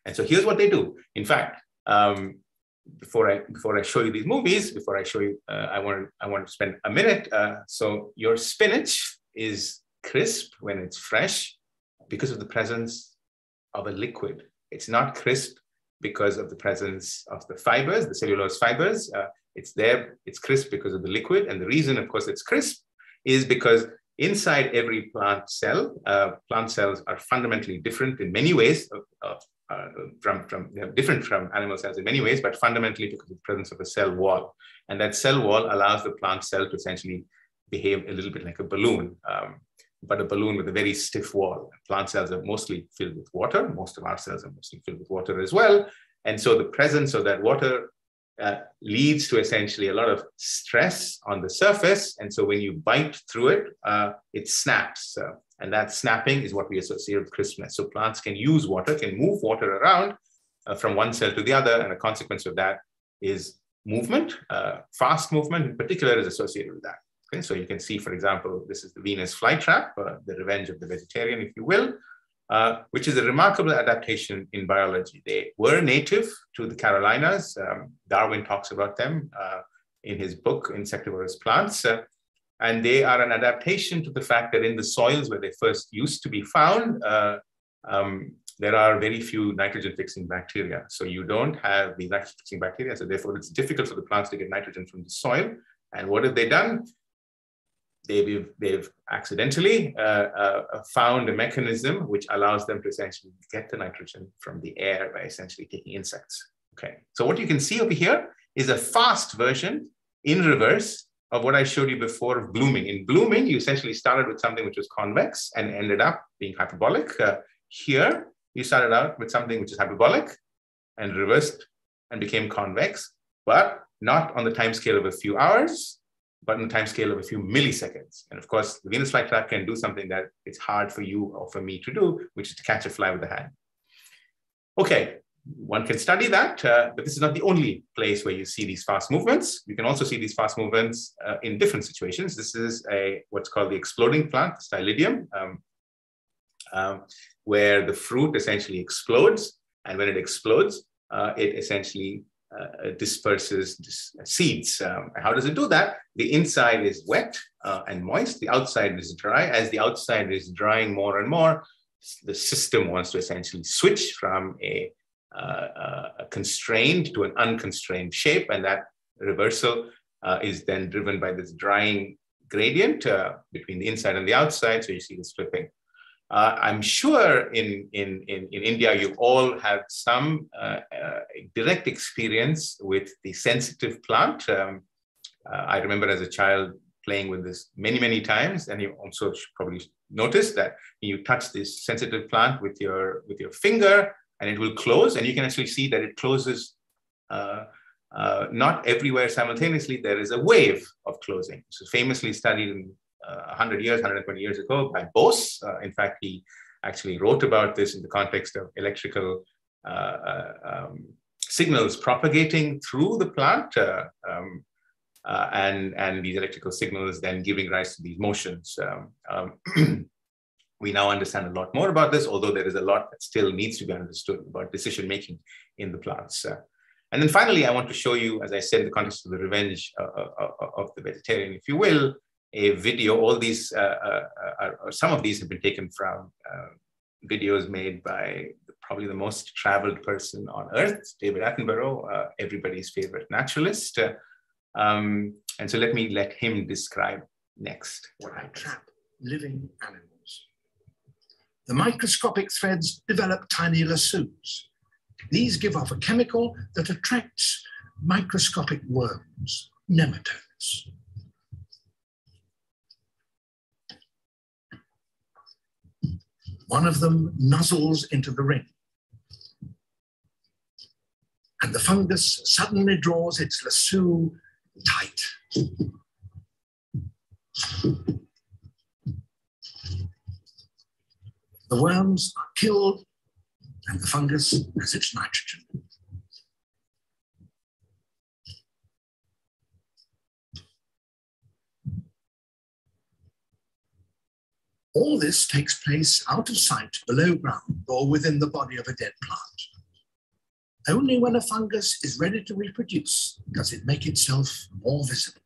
And so here's what they do. In fact, um, before I before I show you these movies, before I show you, uh, I want I want to spend a minute. Uh, so your spinach is crisp when it's fresh because of the presence of a liquid. It's not crisp because of the presence of the fibers, the cellulose fibers. Uh, it's there, it's crisp because of the liquid. And the reason, of course, it's crisp is because inside every plant cell, uh, plant cells are fundamentally different in many ways, uh, uh, from, from they're different from animal cells in many ways, but fundamentally because of the presence of a cell wall. And that cell wall allows the plant cell to essentially behave a little bit like a balloon. Um, but a balloon with a very stiff wall. Plant cells are mostly filled with water. Most of our cells are mostly filled with water as well. And so the presence of that water uh, leads to essentially a lot of stress on the surface. And so when you bite through it, uh, it snaps. Uh, and that snapping is what we associate with crispness. So plants can use water, can move water around uh, from one cell to the other. And a consequence of that is movement. Uh, fast movement in particular is associated with that. Okay, so you can see, for example, this is the Venus flytrap, uh, the revenge of the vegetarian, if you will, uh, which is a remarkable adaptation in biology. They were native to the Carolinas. Um, Darwin talks about them uh, in his book, Insectivorous Plants. Uh, and they are an adaptation to the fact that in the soils where they first used to be found, uh, um, there are very few nitrogen-fixing bacteria. So you don't have the nitrogen-fixing bacteria, so therefore it's difficult for the plants to get nitrogen from the soil. And what have they done? They've, they've accidentally uh, uh, found a mechanism which allows them to essentially get the nitrogen from the air by essentially taking insects. Okay, so what you can see over here is a fast version in reverse of what I showed you before of blooming. In blooming, you essentially started with something which was convex and ended up being hyperbolic. Uh, here, you started out with something which is hyperbolic and reversed and became convex, but not on the time scale of a few hours, but in the time scale of a few milliseconds. And of course, the Venus flytrap can do something that it's hard for you or for me to do, which is to catch a fly with the hand. Okay, one can study that, uh, but this is not the only place where you see these fast movements. You can also see these fast movements uh, in different situations. This is a what's called the exploding plant, Stylidium, um, um, where the fruit essentially explodes. And when it explodes, uh, it essentially Uh, disperses seeds. Um, how does it do that? The inside is wet uh, and moist. The outside is dry. As the outside is drying more and more, the system wants to essentially switch from a, uh, a constrained to an unconstrained shape. And that reversal uh, is then driven by this drying gradient uh, between the inside and the outside. So you see this flipping. Uh, I'm sure in, in, in, in India, you all have some uh, uh, direct experience with the sensitive plant. Um, uh, I remember as a child playing with this many, many times. And you also probably noticed that you touch this sensitive plant with your, with your finger and it will close. And you can actually see that it closes uh, uh, not everywhere simultaneously. There is a wave of closing. This is famously studied in Uh, one hundred years, one hundred twenty years ago by Bose. Uh, in fact, he actually wrote about this in the context of electrical uh, uh, um, signals propagating through the plant uh, um, uh, and, and these electrical signals then giving rise to these motions. Um, um, we now understand a lot more about this, although there is a lot that still needs to be understood about decision-making in the plants. Uh, and then finally, I want to show you, as I said, in the context of the revenge uh, uh, of the vegetarian, if you will, a video. All these, uh, uh, are, or some of these have been taken from uh, videos made by probably the most traveled person on earth, David Attenborough, uh, everybody's favorite naturalist. Uh, um, and so let me let him describe next what I trap living animals. The microscopic threads develop tiny lassos. These give off a chemical that attracts microscopic worms, nematodes. One of them nuzzles into the ring, and the fungus suddenly draws its lasso tight. The worms are killed, and the fungus has its nitrogen. All this takes place out of sight, below ground, or within the body of a dead plant. Only when a fungus is ready to reproduce does it make itself more visible.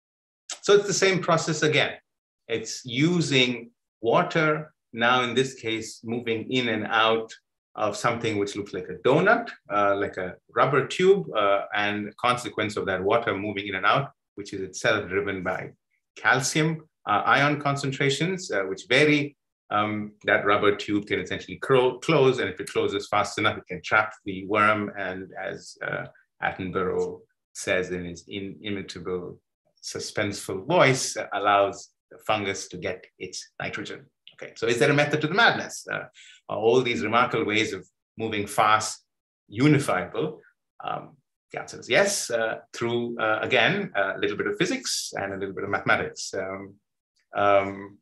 So it's the same process again. It's using water, now in this case, moving in and out of something which looks like a donut, uh, like a rubber tube, uh, and a consequence of that water moving in and out, which is itself driven by calcium uh, ion concentrations, uh, which vary. Um, that rubber tube can essentially close, and if it closes fast enough, it can trap the worm, and as uh, Attenborough says in his inimitable, suspenseful voice, uh, allows the fungus to get its nitrogen. Okay, so is there a method to the madness? Uh, are all these remarkable ways of moving fast unifiable? Um, the answer is yes, uh, through, uh, again, a little bit of physics and a little bit of mathematics. Um, um,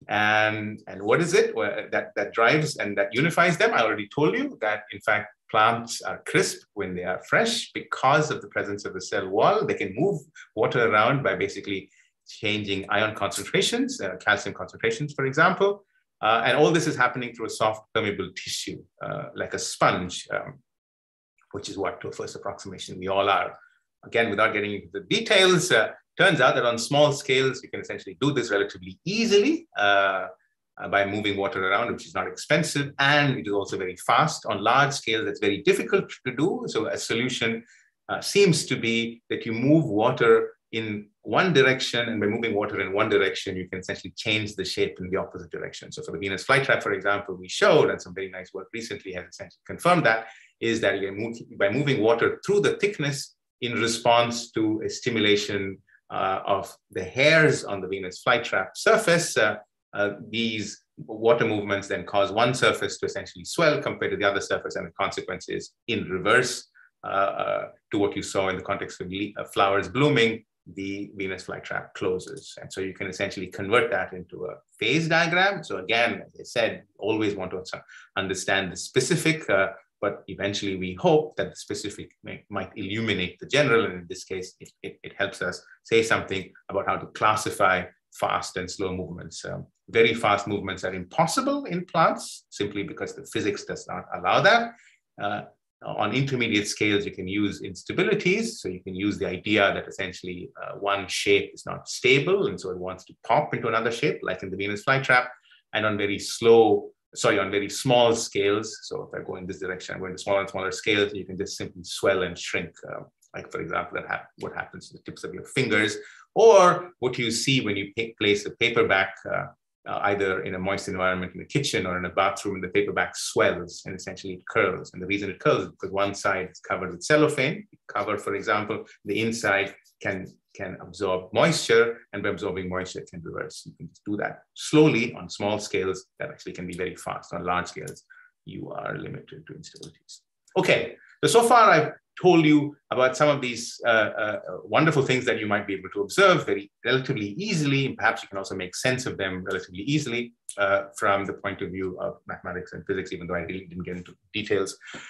and, and what is it well, that, that drives and that unifies them? I already told you that, in fact, plants are crisp when they are fresh because of the presence of the cell wall. They can move water around by basically changing ion concentrations, uh, calcium concentrations, for example. Uh, and all this is happening through a soft permeable tissue, uh, like a sponge, um, which is what, to a first approximation, we all are. Again, without getting into the details, uh, turns out that on small scales, you can essentially do this relatively easily uh, uh, by moving water around, which is not expensive, and it is also very fast. On large scales, it's very difficult to do. So a solution uh, seems to be that you move water in one direction, and by moving water in one direction, you can essentially change the shape in the opposite direction. So for the Venus flytrap, for example, we showed, and some very nice work recently has essentially confirmed that, is that you can move, by moving water through the thickness in response to a stimulation uh, of the hairs on the Venus flytrap surface, uh, uh, these water movements then cause one surface to essentially swell compared to the other surface, and the consequence is in reverse uh, uh, to what you saw in the context of uh, flowers blooming. The Venus flytrap closes. And so you can essentially convert that into a phase diagram. So again, as I said, always want to understand the specific, uh, but eventually we hope that the specific may, might illuminate the general. And in this case, it, it, it helps us say something about how to classify fast and slow movements. Um, very fast movements are impossible in plants simply because the physics does not allow that. Uh, On intermediate scales, you can use instabilities. So you can use the idea that essentially uh, one shape is not stable, and so it wants to pop into another shape, like in the Venus flytrap. And on very slow, sorry, on very small scales, so if I go in this direction, I'm going to smaller and smaller scales, you can just simply swell and shrink. Uh, like, for example, that ha what happens to the tips of your fingers, or what you see when you place a paperback uh, Uh, either in a moist environment in the kitchen or in a bathroom, and the paperback swells and essentially it curls. And the reason it curls is because one side is covered with cellophane. Cover, for example, the inside can, can absorb moisture, and by absorbing moisture, it can reverse. You can do that slowly on small scales. That actually can be very fast. On large scales, you are limited to instabilities. Okay, so, so far I've told you about some of these uh, uh, wonderful things that you might be able to observe very relatively easily, and perhaps you can also make sense of them relatively easily uh, from the point of view of mathematics and physics, even though I really didn't get into details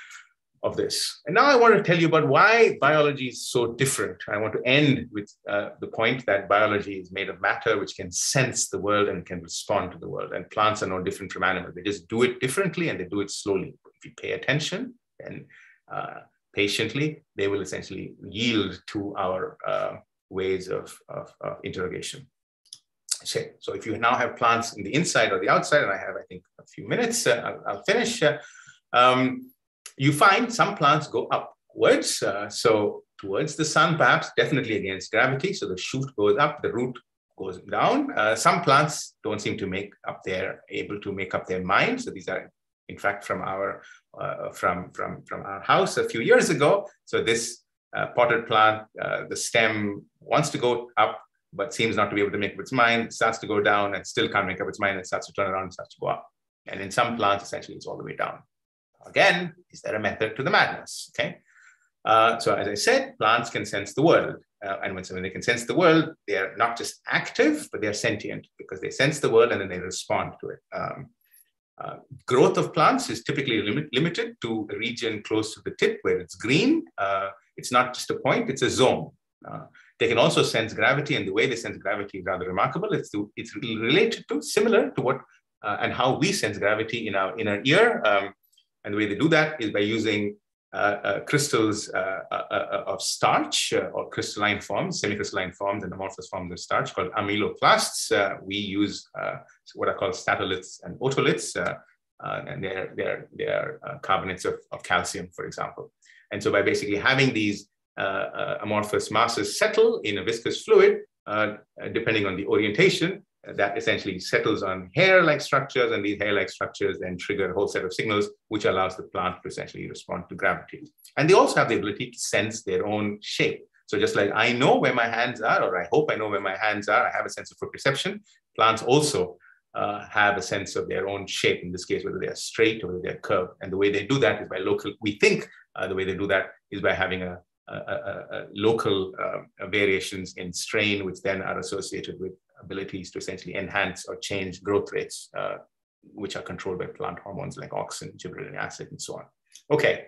of this. And now I want to tell you about why biology is so different. I want to end with uh, the point that biology is made of matter, which can sense the world and can respond to the world. And plants are no different from animals. They just do it differently, and they do it slowly. If you pay attention, then uh, patiently, they will essentially yield to our uh, ways of, of, of interrogation. Okay, so if you now have plants in the inside or the outside, and I have, I think, a few minutes, uh, I'll, I'll finish. Uh, um, you find some plants go upwards, uh, so towards the sun, perhaps, definitely against gravity. So the shoot goes up, the root goes down. Uh, some plants don't seem to make up their, able to make up their mind. So these are, in fact, from our Uh, from, from, from our house a few years ago. So this uh, potted plant, uh, the stem wants to go up, but seems not to be able to make up its mind, starts to go down and still can't make up its mind, and starts to turn around and starts to go up. And in some plants, essentially, it's all the way down. Again, is there a method to the madness? Okay. Uh, so as I said, plants can sense the world. Uh, and when, so when they can sense the world, they're not just active, but they're sentient, because they sense the world and then they respond to it. Um, Uh, growth of plants is typically limit, limited to a region close to the tip where it's green. Uh, it's not just a point, it's a zone. Uh, they can also sense gravity, and the way they sense gravity is rather remarkable. It's, to, it's related to, similar to what, uh, and how we sense gravity in our inner ear. Um, and the way they do that is by using uh, uh, crystals uh, uh, uh, of starch uh, or crystalline forms, semi-crystalline forms and amorphous forms of starch called amyloplasts. Uh, we use uh, what are called statoliths and otoliths, uh, uh, and they're, they're, they're uh, carbonates of, of calcium, for example. And so by basically having these uh, uh, amorphous masses settle in a viscous fluid, uh, depending on the orientation, that essentially settles on hair-like structures, and these hair-like structures then trigger a whole set of signals, which allows the plant to essentially respond to gravity. And they also have the ability to sense their own shape. So just like I know where my hands are, or I hope I know where my hands are, I have a sense of proprioception, plants also uh, have a sense of their own shape, in this case, whether they are straight or whether they're curved. And the way they do that is by local, we think uh, the way they do that is by having a, a, a, a local uh, variations in strain, which then are associated with abilities to essentially enhance or change growth rates, uh, which are controlled by plant hormones like auxin, gibberellic acid, and so on. Okay,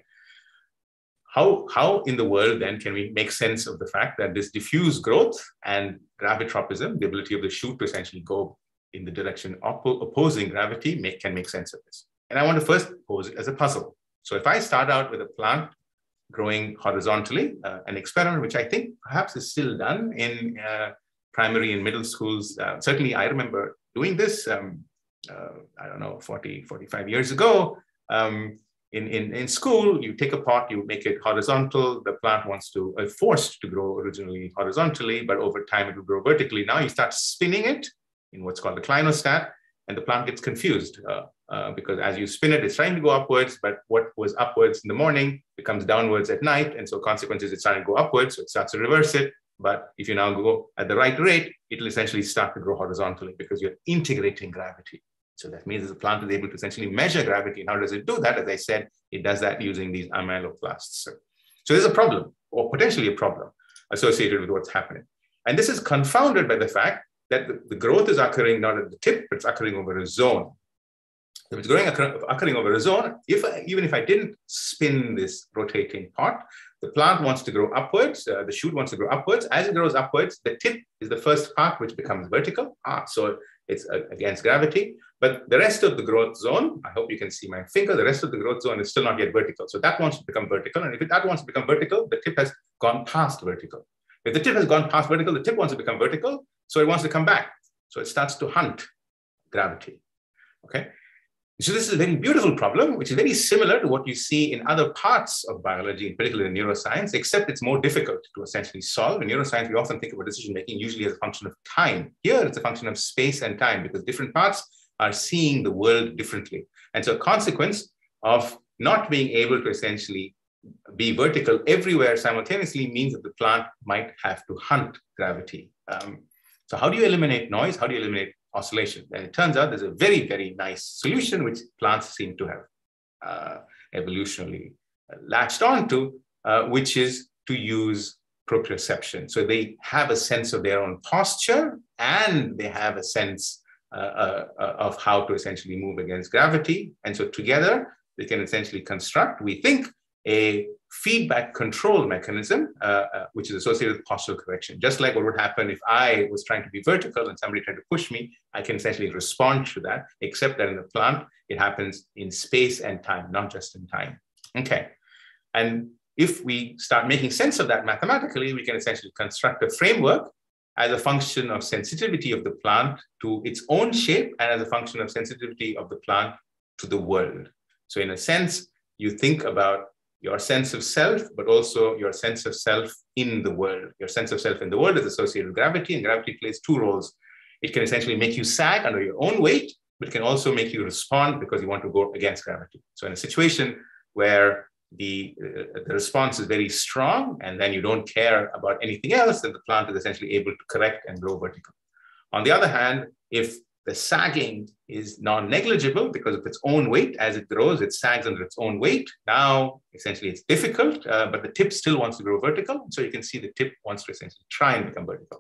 how, how in the world then can we make sense of the fact that this diffuse growth and gravitropism, the ability of the shoot to essentially go in the direction oppo opposing gravity, make, can make sense of this? And I want to first pose it as a puzzle. So if I start out with a plant growing horizontally, uh, an experiment which I think perhaps is still done in uh, primary and middle schools. Uh, certainly, I remember doing this, um, uh, I don't know, forty, forty-five years ago. Um, in, in, in school, you take a pot, you make it horizontal. The plant wants to, uh, forced to grow originally horizontally, but over time it will grow vertically. Now you start spinning it in what's called the clinostat, and the plant gets confused uh, uh, because as you spin it, it's trying to go upwards, but what was upwards in the morning becomes downwards at night. And so consequences, it's trying to go upwards, so it starts to reverse it. But if you now go at the right rate, it will essentially start to grow horizontally because you're integrating gravity. So that means the plant is able to essentially measure gravity. And how does it do that? As I said, it does that using these amyloplasts. So, so there's a problem, or potentially a problem, associated with what's happening. And this is confounded by the fact that the, the growth is occurring not at the tip, but it's occurring over a zone. If it's growing, occurring over a zone, if I, even if I didn't spin this rotating pot, the plant wants to grow upwards, uh, the shoot wants to grow upwards. As it grows upwards, the tip is the first part which becomes vertical. Ah, so it's uh, against gravity. But the rest of the growth zone, I hope you can see my finger, the rest of the growth zone is still not yet vertical. So that wants to become vertical. And if that wants to become vertical, the tip has gone past vertical. If the tip has gone past vertical, the tip wants to become vertical. So it wants to come back. So it starts to hunt gravity. Okay. So this is a very beautiful problem, which is very similar to what you see in other parts of biology, in particular in neuroscience, except it's more difficult to essentially solve. In neuroscience, we often think about decision-making usually as a function of time. Here, it's a function of space and time, because different parts are seeing the world differently. And so a consequence of not being able to essentially be vertical everywhere simultaneously means that the plant might have to hunt gravity. Um, so how do you eliminate noise? How do you eliminate oscillation? And it turns out there's a very, very nice solution which plants seem to have uh, evolutionarily latched onto, uh, which is to use proprioception. So they have a sense of their own posture, and they have a sense uh, uh, of how to essentially move against gravity. And so together, they can essentially construct, we think, a feedback control mechanism, uh, uh, which is associated with postural correction. Just like what would happen if I was trying to be vertical and somebody tried to push me, I can essentially respond to that, except that in the plant, it happens in space and time, not just in time. Okay. And if we start making sense of that mathematically, we can essentially construct a framework as a function of sensitivity of the plant to its own shape and as a function of sensitivity of the plant to the world. So in a sense, you think about your sense of self, but also your sense of self in the world. Your sense of self in the world is associated with gravity, and gravity plays two roles. It can essentially make you sag under your own weight, but it can also make you respond because you want to go against gravity. So in a situation where the, uh, the response is very strong, and then you don't care about anything else, then the plant is essentially able to correct and grow vertical. On the other hand, if the sagging is non-negligible because of its own weight, as it grows, it sags under its own weight. Now, essentially, it's difficult, uh, but the tip still wants to grow vertical. So you can see the tip wants to essentially try and become vertical.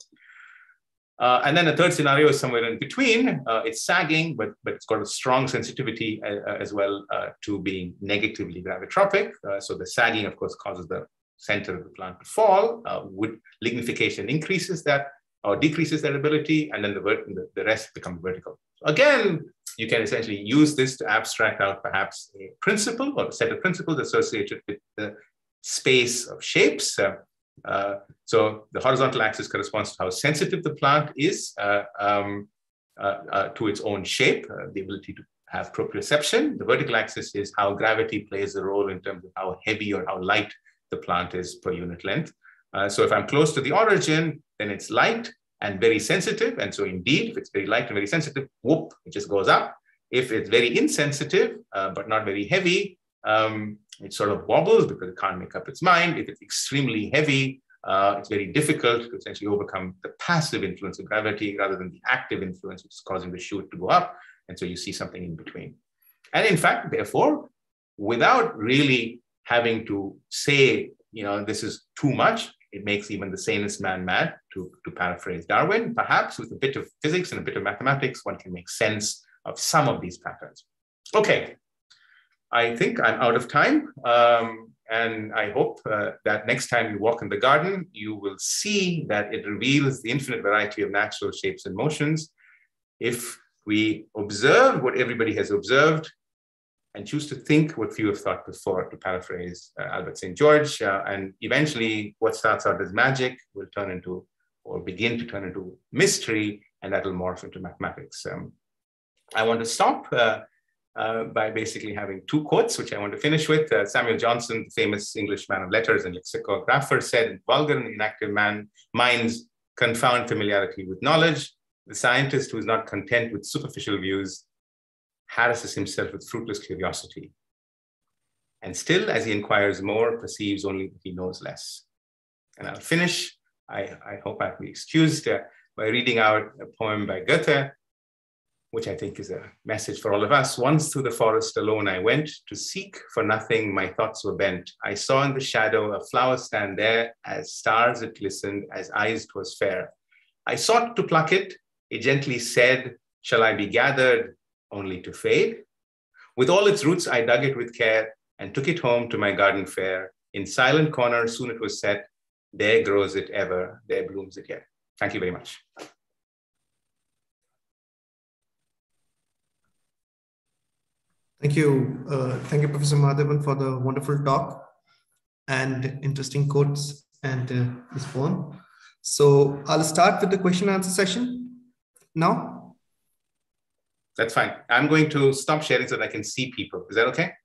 Uh, and then the third scenario is somewhere in between. Uh, it's sagging, but, but it's got a strong sensitivity uh, as well uh, to being negatively gravitropic. Uh, so the sagging, of course, causes the center of the plant to fall. Uh, wood lignification increases that or decreases their ability, and then the, the, the rest become vertical. Again, you can essentially use this to abstract out perhaps a principle or a set of principles associated with the space of shapes. Uh, uh, so the horizontal axis corresponds to how sensitive the plant is uh, um, uh, uh, to its own shape, uh, the ability to have proprioception. The vertical axis is how gravity plays a role in terms of how heavy or how light the plant is per unit length. Uh, so if I'm close to the origin, then it's light and very sensitive. And so indeed, if it's very light and very sensitive, whoop, it just goes up. If it's very insensitive, uh, but not very heavy, um, it sort of wobbles because it can't make up its mind. If it's extremely heavy, uh, it's very difficult to essentially overcome the passive influence of gravity rather than the active influence, which is causing the shoot to go up. And so you see something in between. And in fact, therefore, without really having to say, you know, this is too much, it makes even the sanest man mad, to, to paraphrase Darwin. Perhaps with a bit of physics and a bit of mathematics, one can make sense of some of these patterns. Okay, I think I'm out of time. Um, and I hope uh, that next time you walk in the garden, you will see that it reveals the infinite variety of natural shapes and motions. If we observe what everybody has observed and choose to think what few have thought before, to paraphrase uh, Albert Saint George, uh, and eventually what starts out as magic will turn into, or begin to turn into mystery, and that will morph into mathematics. Um, I want to stop uh, uh, by basically having two quotes, which I want to finish with. Uh, Samuel Johnson, the famous English man of letters and lexicographer, said, "Vulgar and inactive man minds confound familiarity with knowledge. The scientist who is not content with superficial views harasses himself with fruitless curiosity. And still, as he inquires more, perceives only that he knows less." And I'll finish, I, I hope I'll be excused, uh, by reading out a poem by Goethe, which I think is a message for all of us. "Once through the forest alone I went, to seek for nothing my thoughts were bent. I saw in the shadow a flower stand there, as stars it glistened, as eyes 'twas fair. I sought to pluck it, it gently said, shall I be gathered only to fade? With all its roots I dug it with care, and took it home to my garden fair. In silent corner soon it was set, there grows it ever, there blooms it yet." Thank you very much. Thank you. Uh, thank you, Professor Mahadevan, for the wonderful talk and interesting quotes and uh, this poem. So I'll start with the question and answer session now. That's fine. I'm going to stop sharing so that I can see people. Is that okay?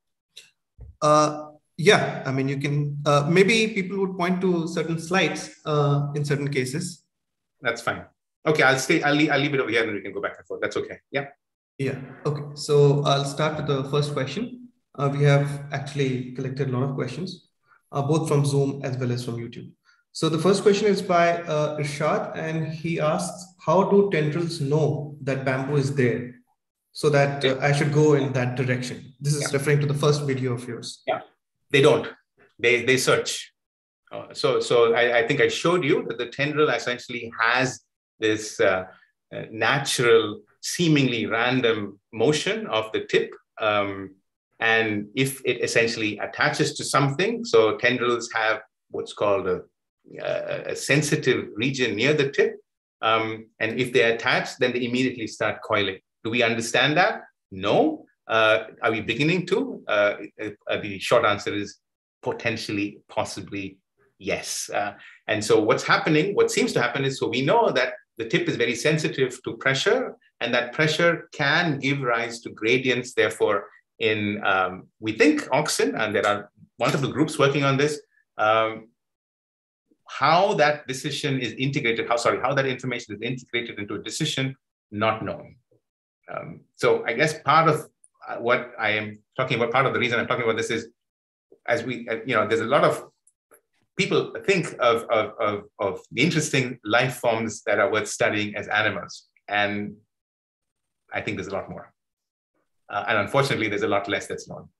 Uh, yeah, I mean, you can, uh, maybe people would point to certain slides uh, in certain cases. That's fine. Okay, I'll stay, I'll leave, I'll leave it over here and we can go back and forth. That's okay. Yeah. Yeah, okay. So I'll start with the first question. Uh, we have actually collected a lot of questions, uh, both from Zoom as well as from YouTube. So the first question is by uh, Irshad, and he asks, how do tendrils know that bamboo is there so that uh, I should go in that direction? This is yeah. referring to the first video of yours. Yeah, they don't. They, they search. Uh, so so I, I think I showed you that the tendril essentially has this uh, uh, natural, seemingly random motion of the tip. Um, and if it essentially attaches to something, so tendrils have what's called a, a, a sensitive region near the tip. Um, and if they attach, then they immediately start coiling. Do we understand that? No. Uh, are we beginning to? Uh, uh, the short answer is potentially, possibly, yes. Uh, and so what's happening, what seems to happen is, so we know that the tip is very sensitive to pressure, and that pressure can give rise to gradients. Therefore, in, um, we think, auxin, and there are multiple groups working on this, um, how that decision is integrated, how, sorry, how that information is integrated into a decision, not known. Um, so I guess part of what I am talking about, part of the reason I'm talking about this is, as we, you know, there's a lot of people think of, of, of, of the interesting life forms that are worth studying as animals. And I think there's a lot more. Uh, and unfortunately, there's a lot less that's known.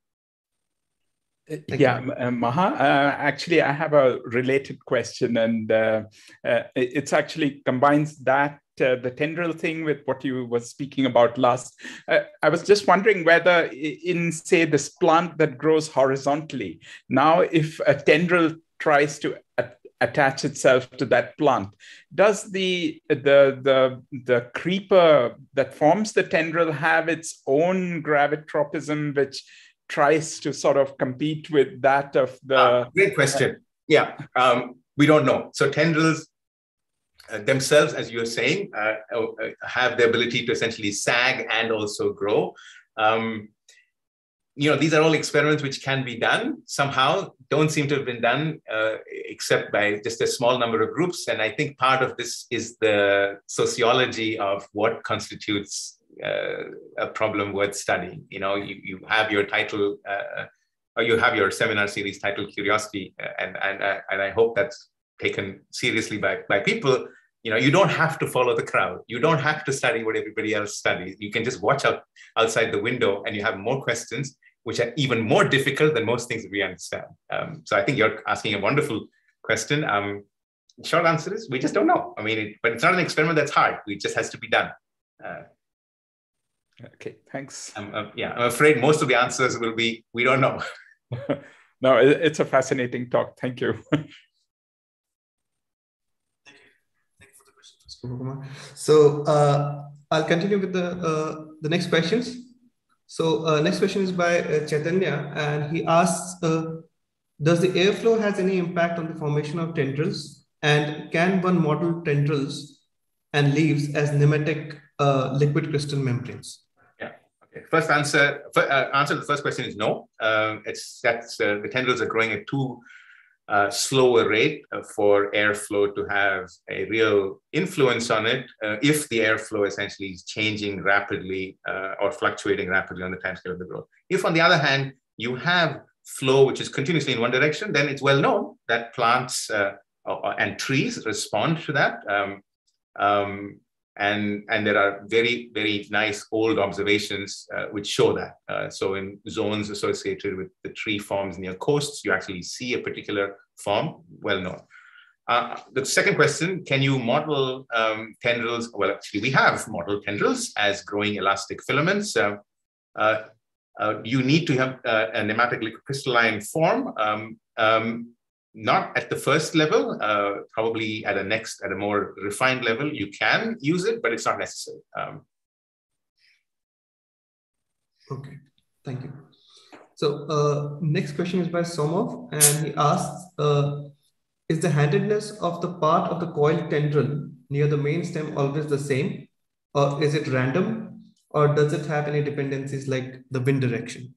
Thank yeah, uh, Maha, uh, actually, I have a related question, and uh, uh, it's actually combines that, uh, the tendril thing with what you were speaking about last. Uh, I was just wondering whether in, say, this plant that grows horizontally, now if a tendril tries to attach itself to that plant. Does the, the, the, the creeper that forms the tendril have its own gravitropism, which tries to sort of compete with that of the... Ah, great question. Yeah, um, we don't know. So tendrils uh, themselves, as you're saying, uh, uh, have the ability to essentially sag and also grow. Um, you know, these are all experiments which can be done somehow, don't seem to have been done uh, except by just a small number of groups. And I think part of this is the sociology of what constitutes uh, a problem worth studying. You know, you, you have your title, uh, or you have your seminar series titled Curiosity, and, and, uh, and I hope that's taken seriously by, by people. You know, you don't have to follow the crowd. You don't have to study what everybody else studies. You can just watch out outside the window and you have more questions, which are even more difficult than most things that we understand. Um, so I think you're asking a wonderful question. Um, short answer is, we just don't know. I mean, it, but it's not an experiment that's hard. It just has to be done. Uh, okay, thanks. I'm, uh, yeah, I'm afraid most of the answers will be, we don't know. No, it, it's a fascinating talk. Thank you. So uh, I'll continue with the uh, the next questions. So uh, next question is by uh, Chaitanya, and he asks, uh, does the airflow has any impact on the formation of tendrils, and can one model tendrils and leaves as pneumatic uh, liquid crystal membranes? Yeah. Okay. First answer. Uh, answer to the first question is no. Um, it's that's uh, the tendrils are growing at two. Uh, slower rate uh, for airflow to have a real influence on it uh, if the airflow essentially is changing rapidly uh, or fluctuating rapidly on the timescale of the growth. If, on the other hand, you have flow which is continuously in one direction, then it's well known that plants uh, and trees respond to that. Um, um, and, and there are very, very nice old observations uh, which show that. Uh, so in zones associated with the tree forms near coasts, you actually see a particular form, well known. Uh, the second question, can you model um, tendrils? Well, actually, we have modeled tendrils as growing elastic filaments. Uh, uh, uh, you need to have uh, a pneumatic liquid crystalline form. Um, um, Not at the first level, uh, probably at a next, at a more refined level, you can use it, but it's not necessary. Um, okay, thank you. So uh, next question is by Somov, and he asks, uh, is the handedness of the part of the coiled tendril near the main stem always the same, or is it random, or does it have any dependencies like the wind direction?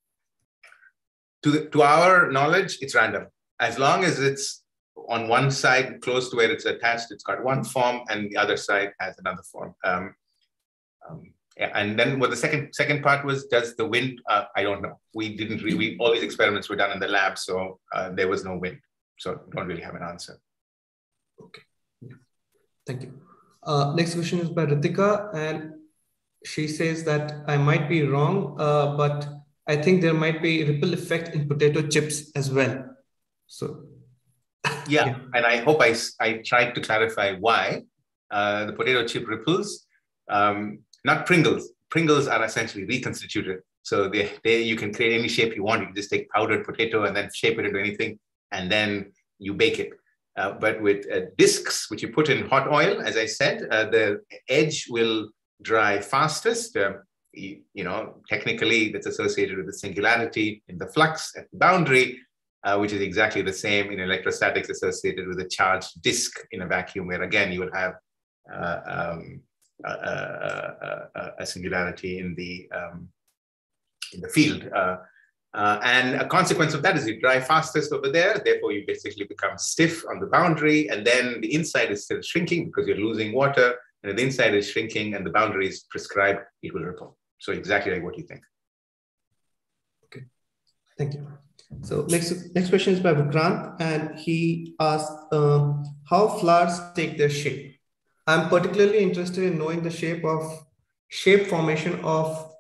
To, the, to our knowledge, it's random. As long as it's on one side, close to where it's attached, it's got one form, and the other side has another form. Um, um, yeah, and then what the second second part was, does the wind, uh, I don't know. We didn't really, all these experiments were done in the lab, so uh, there was no wind. So don't really have an answer. Okay, yeah. Thank you. Uh, next question is by Ritika, and she says that I might be wrong, uh, but I think there might be a ripple effect in potato chips as well. So, yeah, yeah, and I hope I, I tried to clarify why uh, the potato chip ripples, um, not Pringles. Pringles are essentially reconstituted. So they, they, you can create any shape you want. You can just take powdered potato and then shape it into anything, and then you bake it. Uh, but with uh, discs, which you put in hot oil, as I said, uh, the edge will dry fastest. Uh, you, you know, technically that's associated with the singularity in the flux at the boundary. Uh, which is exactly the same in electrostatics associated with a charged disk in a vacuum, where again you would have uh, um, a, a, a, a singularity in the um, in the field. Uh, uh, and a consequence of that is you dry fastest over there, therefore you basically become stiff on the boundary, and then the inside is still shrinking because you're losing water, and the inside is shrinking and the boundary is prescribed, it will ripple. So exactly like what you think. Okay, thank you. So next, next question is by Vikrant, and he asks uh, how flowers take their shape. I'm particularly interested in knowing the shape of shape formation of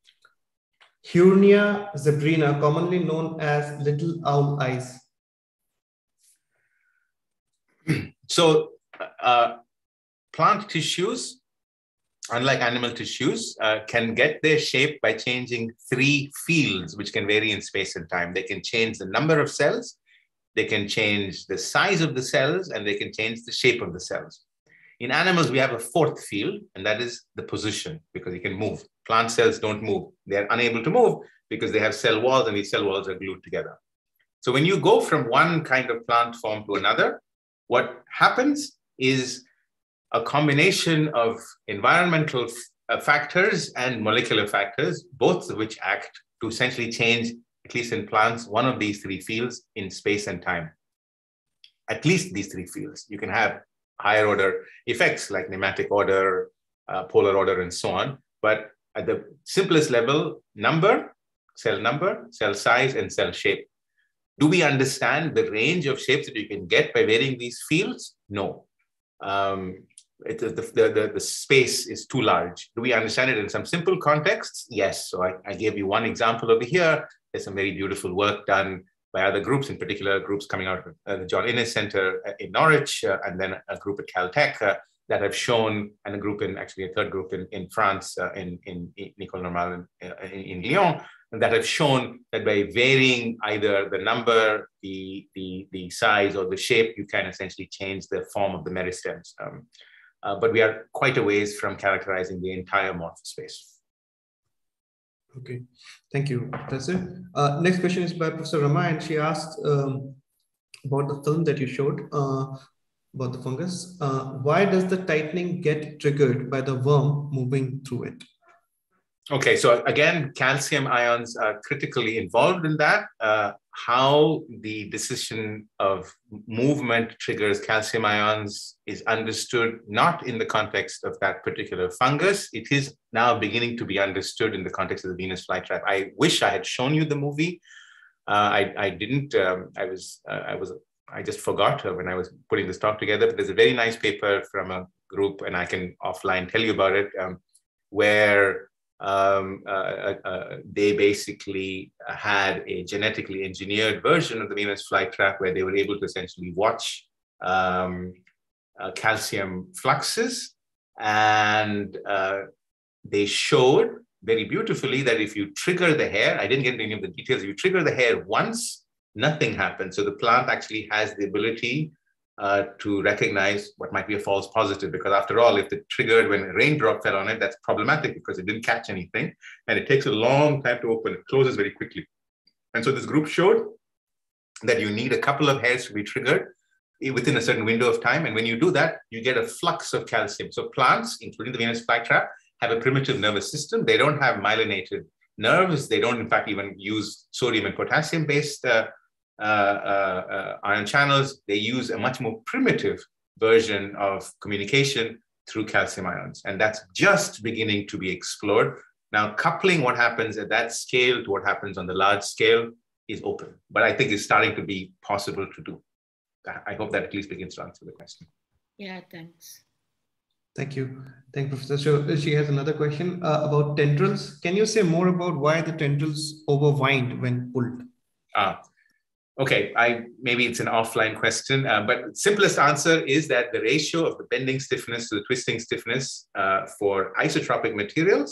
Huernia zebrina, commonly known as little owl eyes. So uh, plant tissues, unlike animal tissues, uh, can get their shape by changing three fields, which can vary in space and time. They can change the number of cells, they can change the size of the cells, and they can change the shape of the cells. In animals, we have a fourth field, and that is the position, because you can move. Plant cells don't move. They're unable to move because they have cell walls, and these cell walls are glued together. So when you go from one kind of plant form to another, what happens is a combination of environmental uh, factors and molecular factors, both of which act to essentially change, at least in plants, one of these three fields in space and time. At least these three fields. You can have higher order effects like nematic order, uh, polar order, and so on. But at the simplest level, number, cell number, cell size, and cell shape. Do we understand the range of shapes that you can get by varying these fields? No. Um, it, the, the, the, the space is too large. Do we understand it in some simple contexts? Yes. So I, I gave you one example over here. There's some very beautiful work done by other groups, in particular groups coming out of uh, the John Innes Center in Norwich, uh, and then a group at Caltech uh, that have shown, and a group in, actually a third group in, in France, uh, in, in, in Nicole Normal in, uh, in, in Lyon, that have shown that by varying either the number, the, the, the size, or the shape, you can essentially change the form of the meristems. Um, uh, but we are quite a ways from characterizing the entire morphospace. Okay, thank you, Professor. Uh, next question is by Professor Rama, and she asked um, about the film that you showed uh, about the fungus. Uh, why does the tightening get triggered by the worm moving through it? Okay, so again, calcium ions are critically involved in that. Uh, how the decision of movement triggers calcium ions is understood not in the context of that particular fungus. It is now beginning to be understood in the context of the Venus flytrap. I wish I had shown you the movie. Uh, I, I didn't. Um, I was. Uh, I was. I just forgot her when I was putting this talk together. But there's a very nice paper from a group, and I can offline tell you about it, um, where Um, uh, uh, they basically had a genetically engineered version of the Venus flytrap where they were able to essentially watch um, uh, calcium fluxes, and uh, they showed very beautifully that if you trigger the hair, I didn't get into any of the details, if you trigger the hair once, nothing happens. So the plant actually has the ability Uh, to recognize what might be a false positive, because after all, if it triggered when a raindrop fell on it, that's problematic because it didn't catch anything, and it takes a long time to open. It closes very quickly. And so this group showed that you need a couple of hairs to be triggered within a certain window of time, and when you do that, you get a flux of calcium. So plants, including the Venus flytrap, have a primitive nervous system. They don't have myelinated nerves. They don't, in fact, even use sodium and potassium-based uh, Uh, uh, uh, ion channels. They use a much more primitive version of communication through calcium ions. And that's just beginning to be explored. Now, coupling what happens at that scale to what happens on the large scale is open, but I think it's starting to be possible to do. I hope that at least begins to answer the question. Yeah, thanks. Thank you. Thank you, Professor. So she has another question uh, about tendrils. Can you say more about why the tendrils overwind when pulled? Ah. Okay, I maybe it's an offline question, uh, but simplest answer is that the ratio of the bending stiffness to the twisting stiffness uh, for isotropic materials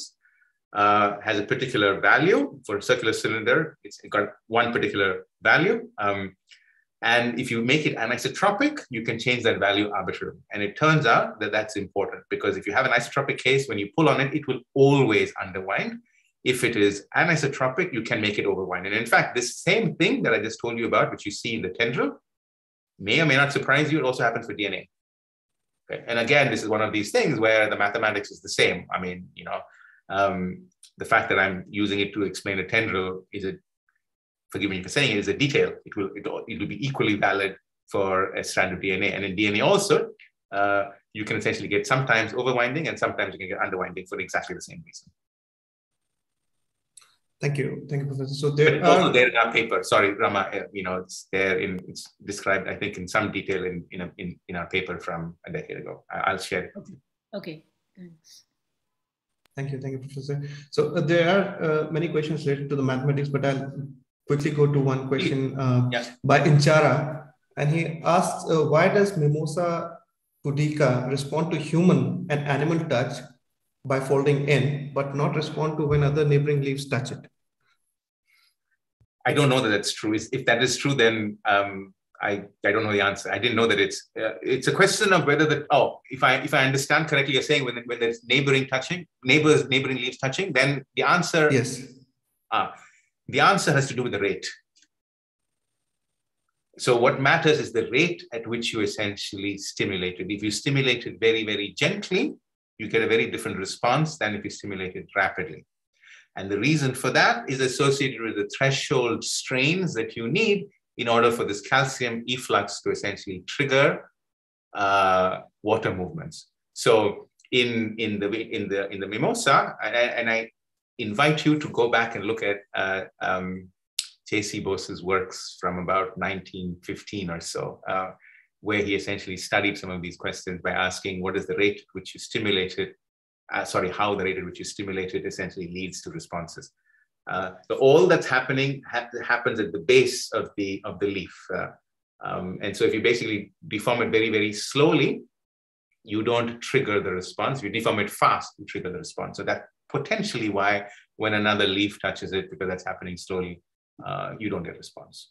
uh, has a particular value. For a circular cylinder, it's got one particular value. Um, and if you make it anisotropic, you can change that value arbitrarily. And it turns out that that's important, because if you have an isotropic case, when you pull on it, it will always underwind. If it is anisotropic, you can make it overwind. And in fact, this same thing that I just told you about, which you see in the tendril, may or may not surprise you. It also happens for D N A. Okay. And again, this is one of these things where the mathematics is the same. I mean, you know, um, the fact that I'm using it to explain a tendril is a, forgive me for saying it, is a detail. It will, it, it will be equally valid for a strand of D N A. And in D N A also, uh, you can essentially get sometimes overwinding and sometimes you can get underwinding for exactly the same reason. Thank you. Thank you, Professor. So there it's are... also there in our paper. Sorry, Rama, uh, you know, it's there in, it's described, I think, in some detail in, in, a, in, in our paper from a decade ago. I'll share it. Okay, okay. Thanks. Thank you. Thank you, Professor. So uh, there are uh, many questions related to the mathematics, but I'll quickly go to one question uh, yeah. by Inchara. And he asks, uh, why does Mimosa pudica respond to human and animal touch by folding in, but not respond to when other neighboring leaves touch it? I don't know that that's true. If that is true, then um, I, I don't know the answer. I didn't know that it's uh, it's a question of whether the oh if I if I understand correctly, you're saying when when there's neighboring touching neighbors neighboring leaves touching, then the answer yes uh, the answer has to do with the rate. So what matters is the rate at which you essentially stimulate it. If you stimulate it very very gently, you get a very different response than if you stimulate it rapidly. And the reason for that is associated with the threshold strains that you need in order for this calcium efflux to essentially trigger uh, water movements. So in, in, the, in, the, in the mimosa, and I, and I invite you to go back and look at uh, um, J C Bose's works from about nineteen fifteen or so, uh, where he essentially studied some of these questions by asking what is the rate at which you stimulate it, uh, sorry, how the rate at which you stimulate it essentially leads to responses. Uh, so all that's happening ha happens at the base of the of the leaf, uh, um, and so if you basically deform it very very slowly, you don't trigger the response. If you deform it fast, you trigger the response. So that's potentially why when another leaf touches it, because that's happening slowly, uh, you don't get response.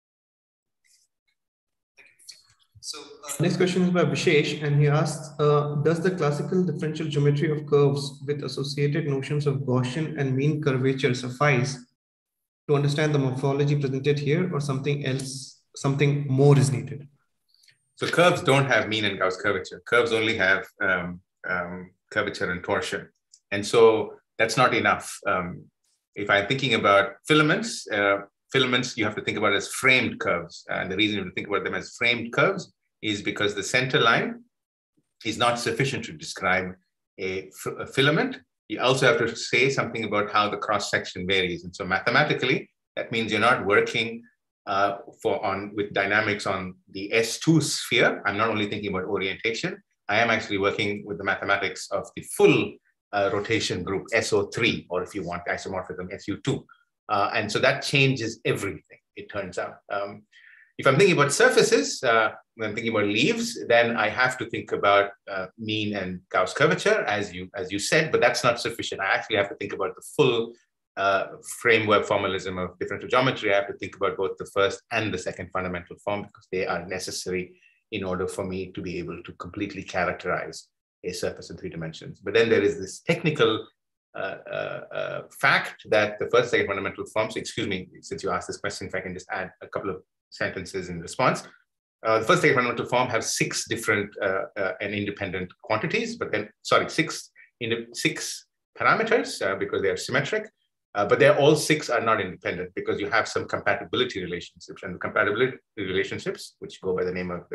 So uh, next question is by Vishesh, and he asks, uh, does the classical differential geometry of curves with associated notions of Gaussian and mean curvature suffice to understand the morphology presented here, or something else, something more is needed? So curves don't have mean and Gauss curvature. Curves only have um, um, curvature and torsion. And so that's not enough. Um, if I'm thinking about filaments, uh, Filaments you have to think about as framed curves. And the reason you have to think about them as framed curves is because the center line is not sufficient to describe a, a filament. You also have to say something about how the cross-section varies. And so mathematically, that means you're not working uh, for on with dynamics on the S two sphere. I'm not only thinking about orientation. I am actually working with the mathematics of the full uh, rotation group, S O three, or if you want isomorphism, S U two. Uh, and so that changes everything, it turns out. Um, if I'm thinking about surfaces, uh, when I'm thinking about leaves, then I have to think about uh, mean and Gauss curvature, as you, as you said, but that's not sufficient. I actually have to think about the full uh, framework formalism of differential geometry. I have to think about both the first and the second fundamental form, because they are necessary in order for me to be able to completely characterize a surface in three dimensions. But then there is this technical Uh, uh, uh, fact that the first, second fundamental forms, excuse me, since you asked this question, if I can just add a couple of sentences in response. Uh, the first, second fundamental form have six different uh, uh, and independent quantities, but then, sorry, six, in six parameters uh, because they are symmetric, uh, but they're all six are not independent because you have some compatibility relationships, and the compatibility relationships, which go by the name of the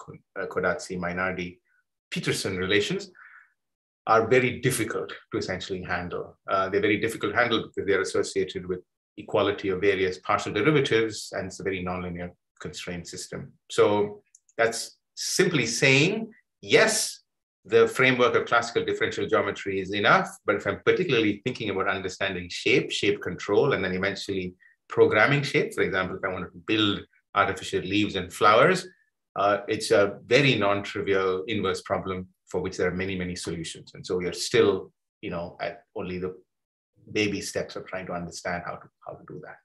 Gauss-Kodazzi-Mainardi-Peterson relations, are very difficult to essentially handle. Uh, they're very difficult to handle because they're associated with equality of various partial derivatives, and it's a very nonlinear constraint system. So that's simply saying, yes, the framework of classical differential geometry is enough, but if I'm particularly thinking about understanding shape, shape control, and then eventually programming shape, for example, if I wanted to build artificial leaves and flowers, uh, it's a very non-trivial inverse problem for which there are many, many solutions. And so we are still, you know, at only the baby steps of trying to understand how to, how to do that.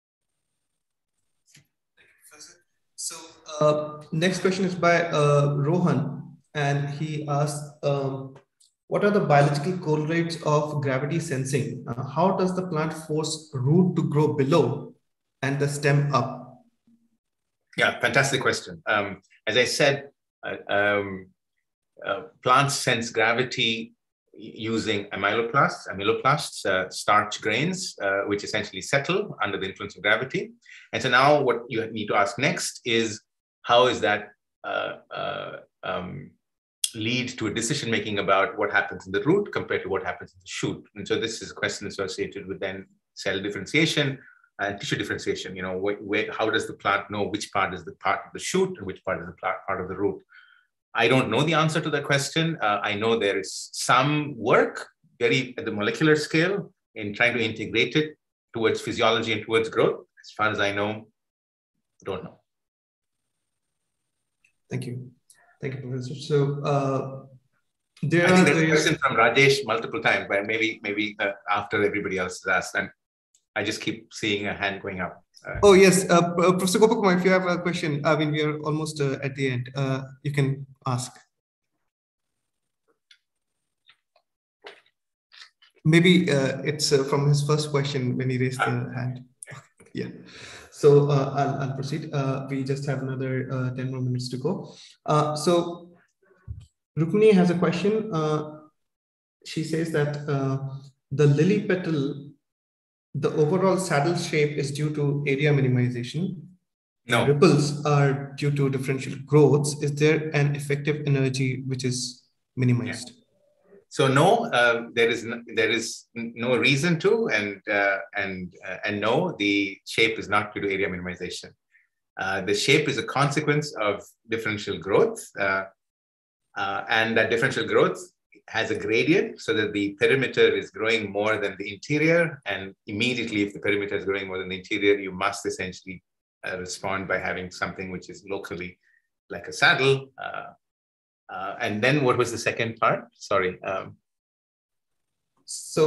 So uh, next question is by uh, Rohan, and he asks, um, what are the biological correlates of gravity sensing? Uh, how does the plant force root to grow below and the stem up? Yeah, fantastic question. Um, as I said, uh, um, Uh, plants sense gravity using amyloplasts, amyloplasts, uh, starch grains, uh, which essentially settle under the influence of gravity. And so now what you need to ask next is, how is that uh, uh, um, lead to a decision-making about what happens in the root compared to what happens in the shoot? And so this is a question associated with then cell differentiation and tissue differentiation. You know, wh where, how does the plant know which part is the part of the shoot and which part is the part of the root? I don't know the answer to that question. Uh, I know there is some work very at the molecular scale in trying to integrate it towards physiology and towards growth. As far as I know, I don't know. Thank you. Thank you, Professor. So uh, there I think there's are a question from Rajesh multiple times, but maybe maybe uh, after everybody else has asked, and I just keep seeing a hand going up. Uh, oh, yes. Uh, Professor Gopakumar, if you have a question, I mean, we are almost uh, at the end. Uh, you can ask. Maybe uh, it's uh, from his first question when he raised the hand. Yeah. So uh, I'll, I'll proceed. Uh, we just have another uh, ten more minutes to go. Uh, so Rukmini has a question. Uh, she says that uh, the lily petal, the overall saddle shape is due to area minimization. No. Ripples are due to differential growths. Is there an effective energy which is minimized? Yeah. So no, uh, there is no, there is no reason to, and uh, and uh, and no, the shape is not due to area minimization. Uh, the shape is a consequence of differential growth, uh, uh, and that differential growth has a gradient, so that the perimeter is growing more than the interior, and immediately, if the perimeter is growing more than the interior, you must essentially uh, respond by having something which is locally like a saddle. Uh, Uh, and then what was the second part? Sorry. Um, so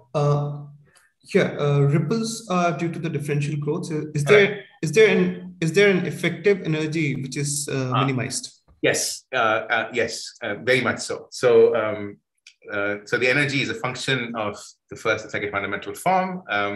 uh, yeah, uh, ripples are due to the differential growth. Is there right. is there an is there an effective energy which is uh, minimized? Uh, yes, uh, uh, yes, uh, very much so. So um, uh, so the energy is a function of the first and second fundamental form, um,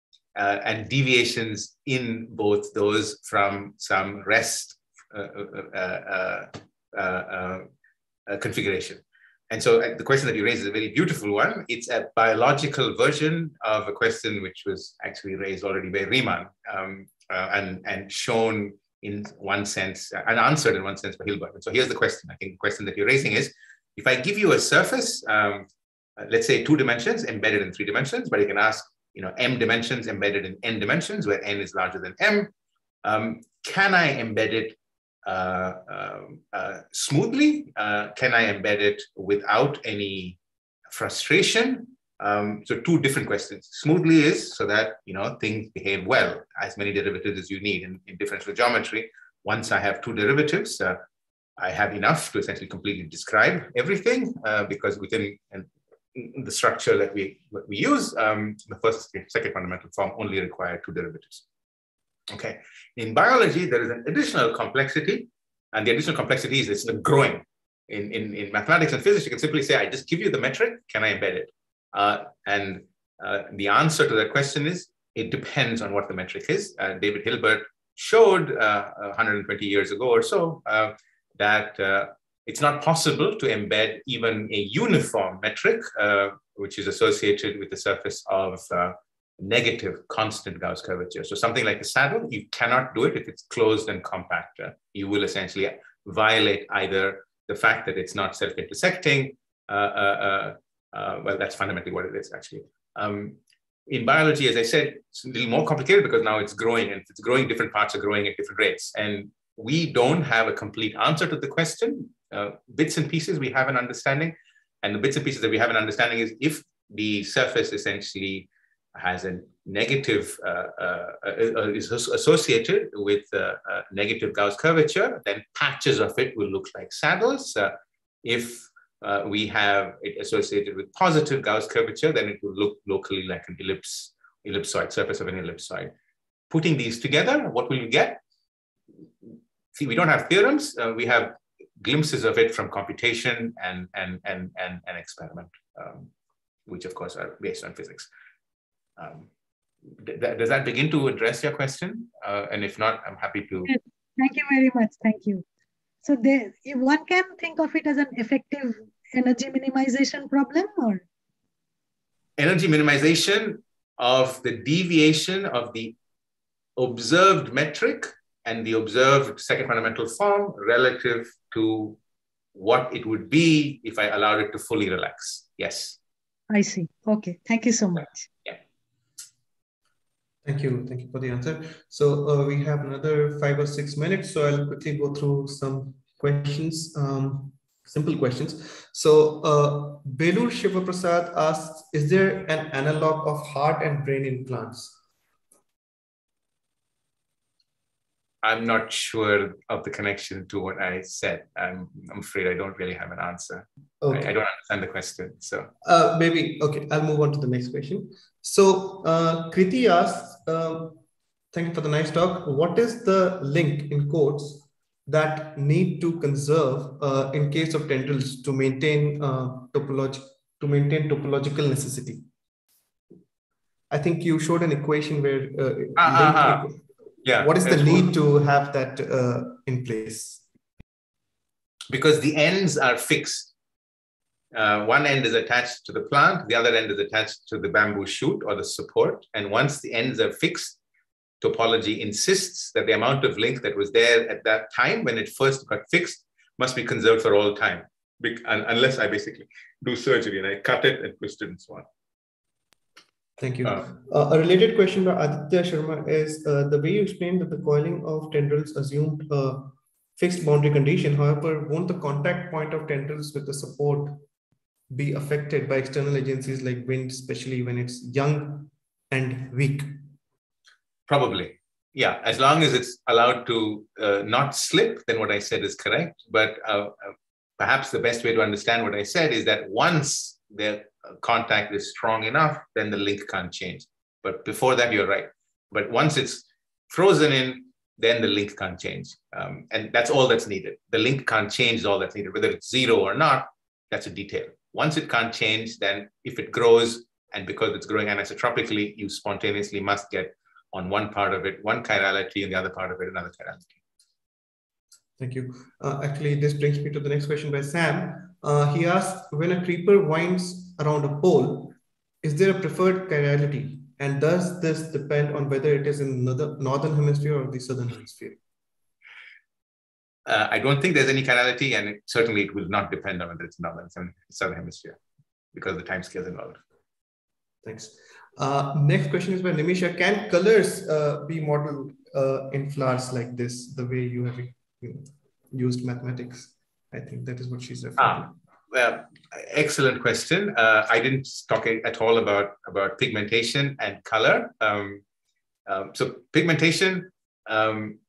uh, and deviations in both those from some rest Uh, uh, uh, Uh, uh, uh, configuration. And so uh, the question that you raised is a very beautiful one. It's a biological version of a question which was actually raised already by Riemann um, uh, and, and shown in one sense, uh, and answered in one sense by Hilbert. And so here's the question. I think the question that you're raising is, if I give you a surface, um, uh, let's say two dimensions embedded in three dimensions, but you can ask, you know, m dimensions embedded in n dimensions, where n is larger than m, um, can I embed it Uh, uh, uh, smoothly? Uh, can I embed it without any frustration? Um, so two different questions. Smoothly is so that, you know, things behave well, as many derivatives as you need in, in differential geometry. Once I have two derivatives, uh, I have enough to essentially completely describe everything, uh, because within an, the structure that we, what we use, um, the first and second fundamental form only require two derivatives. Okay, in biology, there is an additional complexity, and the additional complexity is it's the growing. In, in, in mathematics and physics, you can simply say, I just give you the metric, can I embed it? Uh, and uh, the answer to that question is, it depends on what the metric is. Uh, David Hilbert showed uh, one hundred twenty years ago or so uh, that uh, it's not possible to embed even a uniform metric, uh, which is associated with the surface of uh, negative constant Gauss curvature. So something like a saddle, you cannot do it if it's closed and compact. Uh, you will essentially violate either the fact that it's not self-intersecting. Uh, uh, uh, uh, well, that's fundamentally what it is, actually. Um, in biology, as I said, it's a little more complicated because now it's growing, and if it's growing, different parts are growing at different rates. And we don't have a complete answer to the question. Uh, bits and pieces, we have an understanding. And the bits and pieces that we have an understanding is if the surface essentially has a negative, uh, uh, uh, is associated with uh, uh, negative Gauss curvature, then patches of it will look like saddles. Uh, if uh, we have it associated with positive Gauss curvature, then it will look locally like an ellipse, ellipsoid, surface of an ellipsoid. Putting these together, what will you get? See, we don't have theorems. Uh, we have glimpses of it from computation and, and, and, and, and experiment, um, which of course are based on physics. Um, th does that begin to address your question? Uh, and if not, I'm happy to. Yes. Thank you very much. Thank you. So there, one can think of it as an effective energy minimization problem, or? Energy minimization of the deviation of the observed metric and the observed second fundamental form relative to what it would be if I allowed it to fully relax. Yes. I see. Okay. Thank you so much. Yeah. Thank you. Thank you for the answer. So uh, we have another five or six minutes. So I'll quickly go through some questions, um, simple questions. So uh, Belur Shivaprasad asks, is there an analog of heart and brain in plants? I'm not sure of the connection to what I said. I'm, I'm afraid I don't really have an answer. Okay. I, I don't understand the question. So uh, maybe, okay, I'll move on to the next question. So uh, Kriti asks, um, thank you for the nice talk. What is the link in quotes that need to conserve uh, in case of tendrils to maintain uh, topology, to maintain topological necessity? I think you showed an equation where uh, ah, link. ah, ah. Yeah. What is the need to have that uh, in place? Because the ends are fixed. Uh, one end is attached to the plant, the other end is attached to the bamboo shoot or the support. And once the ends are fixed, topology insists that the amount of link that was there at that time when it first got fixed must be conserved for all time, unless I basically do surgery and I cut it and twist it and so on. Thank you. Uh, uh, a related question by Aditya Sharma is uh, the way you explained that the coiling of tendrils assumed a fixed boundary condition. However, won't the contact point of tendrils with the support be affected by external agencies like wind, especially when it's young and weak? Probably. Yeah, as long as it's allowed to uh, not slip, then what I said is correct. But uh, perhaps the best way to understand what I said is that once the contact is strong enough, then the link can't change. But before that, you're right. But once it's frozen in, then the link can't change. Um, and that's all that's needed. The link can't change is all that's needed. Whether it's zero or not, that's a detail. Once it can't change, then if it grows, and because it's growing anisotropically, you spontaneously must get on one part of it, one chirality, and the other part of it, another chirality. Thank you. Uh, actually, this brings me to the next question by Sam. Uh, he asked, when a creeper winds around a pole, is there a preferred chirality? And does this depend on whether it is in the northern hemisphere or the southern hemisphere? Uh, I don't think there's any chirality, and it, certainly it will not depend on whether it's northern or southern hemisphere because of the time scales involved. Thanks. Uh, next question is by Nimisha. Can colors uh, be modeled uh, in flowers like this, the way you have you know, used mathematics? I think that is what she's referring ah, to. Well, excellent question. Uh, I didn't talk at all about, about pigmentation and color. Um, um, so pigmentation um,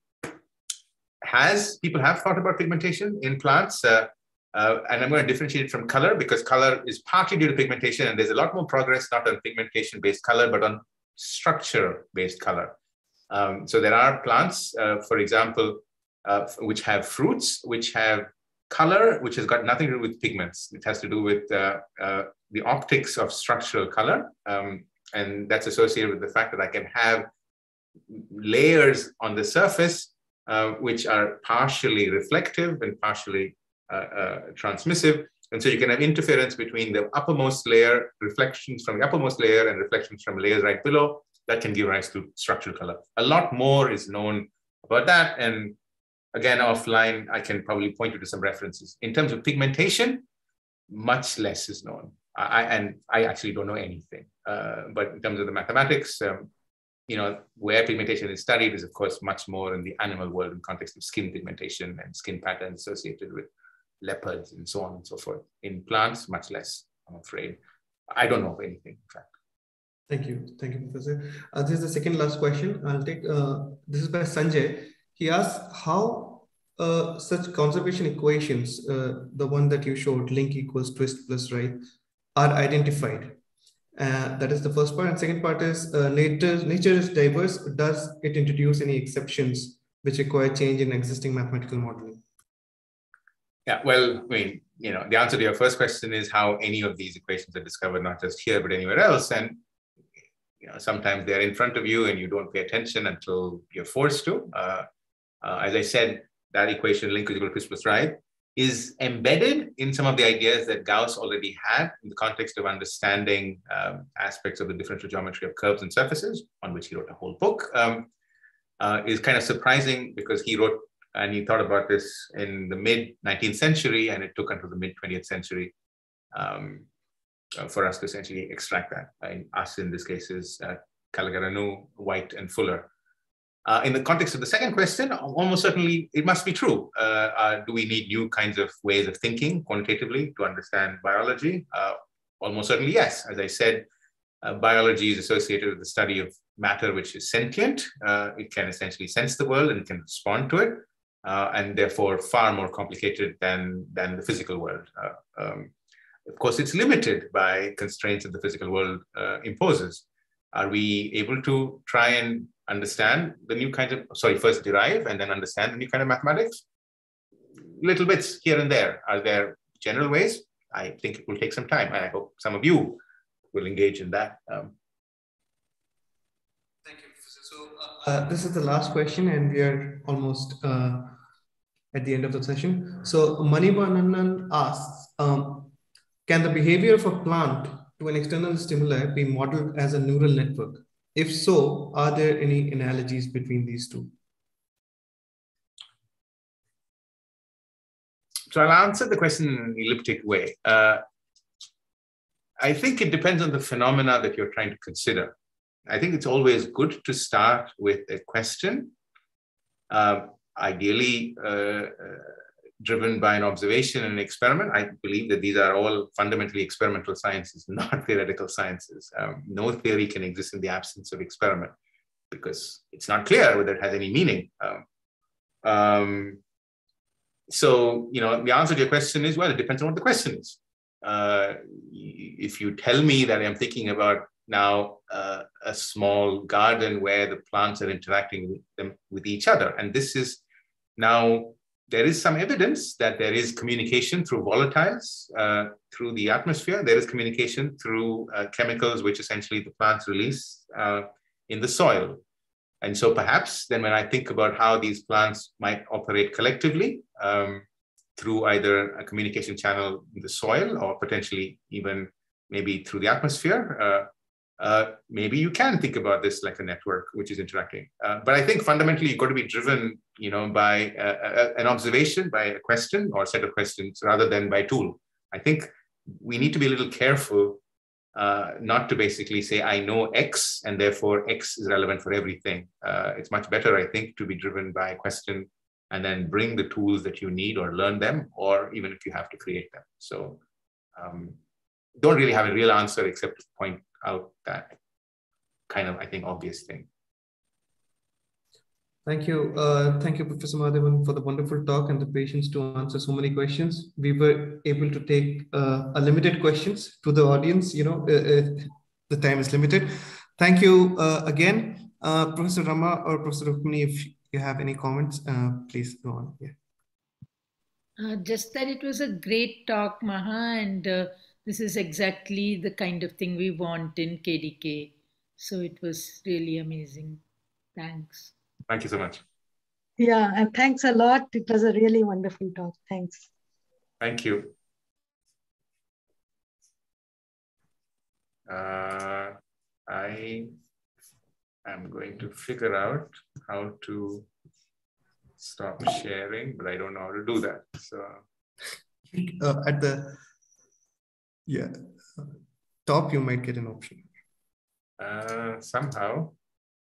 has, people have thought about pigmentation in plants. Uh, Uh, and I'm going to differentiate it from color because color is partly due to pigmentation, and there's a lot more progress not on pigmentation-based color, but on structure-based color. Um, so there are plants, uh, for example, uh, which have fruits, which have color, which has got nothing to do with pigments. It has to do with uh, uh, the optics of structural color. Um, and that's associated with the fact that I can have layers on the surface, uh, which are partially reflective and partially Uh, uh, transmissive. And so you can have interference between the uppermost layer, reflections from the uppermost layer and reflections from layers right below that can give rise to structural color. A lot more is known about that. And again, offline, I can probably point you to some references. In terms of pigmentation, much less is known. I, and I actually don't know anything. Uh, but in terms of the mathematics, um, you know, where pigmentation is studied is, of course, much more in the animal world in context of skin pigmentation and skin patterns associated with leopards and so on and so forth. In plants, much less, I'm afraid. I don't know anything, in fact. Thank you. Thank you, Professor. Uh, this is the second last question. I'll take, uh, this is by Sanjay. He asks how uh, such conservation equations, uh, the one that you showed, link equals twist plus right, are identified. Uh, that is the first part. And second part is uh, nature, nature is diverse. Does it introduce any exceptions which require change in existing mathematical modeling? Yeah, well, I mean, you know, the answer to your first question is how any of these equations are discovered, not just here, but anywhere else. And, you know, sometimes they're in front of you and you don't pay attention until you're forced to. Uh, uh, as I said, that equation link is equal to twist plus right is embedded in some of the ideas that Gauss already had in the context of understanding um, aspects of the differential geometry of curves and surfaces, on which he wrote a whole book. Um, uh, is kind of surprising because he wrote And he thought about this in the mid nineteenth century, and it took until the mid twentieth century um, for us to essentially extract that. Uh, us, in this case, is uh, Calagaranu, White, and Fuller. Uh, in the context of the second question, almost certainly it must be true. Uh, uh, do we need new kinds of ways of thinking quantitatively to understand biology? Uh, almost certainly yes. As I said, uh, biology is associated with the study of matter which is sentient. Uh, it can essentially sense the world and can respond to it. Uh, and therefore far more complicated than, than the physical world. Uh, um, of course, it's limited by constraints that the physical world uh, imposes. Are we able to try and understand the new kinds of, sorry, first derive and then understand the new kind of mathematics. Little bits here and there. Are there general ways? I think it will take some time, and I hope some of you will engage in that. Um, Thank you, Professor. So uh, uh, this is the last question, and we are almost uh, at the end of the session. So Manivanandan asks, um, can the behavior of a plant to an external stimuli be modeled as a neural network? If so, are there any analogies between these two? So I'll answer the question in an elliptic way. Uh, I think it depends on the phenomena that you're trying to consider. I think it's always good to start with a question, uh, ideally uh, uh, driven by an observation and an experiment. I believe that these are all fundamentally experimental sciences, not theoretical sciences. Um, no theory can exist in the absence of experiment because it's not clear whether it has any meaning. Um, um, so, you know, the answer to your question is, well, it depends on what the question is. Uh, if you tell me that I'm thinking about now uh, a small garden where the plants are interacting with them with each other, and this is now, there is some evidence that there is communication through volatiles, uh, through the atmosphere. There is communication through uh, chemicals, which essentially the plants release uh, in the soil. And so perhaps then when I think about how these plants might operate collectively um, through either a communication channel in the soil or potentially even maybe through the atmosphere, uh, uh, maybe you can think about this like a network which is interacting. Uh, but I think fundamentally you've got to be driven, you know, by a, a, an observation, by a question or a set of questions rather than by a tool. I think we need to be a little careful uh, not to basically say, I know X and therefore X is relevant for everything. Uh, it's much better, I think, to be driven by a question and then bring the tools that you need or learn them, or even if you have to create them. So um, don't really have a real answer except to point out that kind of, I think, obvious thing. Thank you. Uh, thank you, Professor Mahadevan, for the wonderful talk and the patience to answer so many questions. We were able to take uh, a limited questions to the audience. You know, uh, uh, the time is limited. Thank you uh, again, uh, Professor Rama or Professor Rukmini. If you have any comments, uh, please go on. Yeah. Uh, just that it was a great talk, Maha, and uh, this is exactly the kind of thing we want in K D K. So it was really amazing. Thanks. Thank you so much. Yeah, and thanks a lot. It was a really wonderful talk. Thanks. Thank you. Uh, I am going to figure out how to stop sharing, but I don't know how to do that. So uh, at the yeah top, you might get an option. Uh, somehow.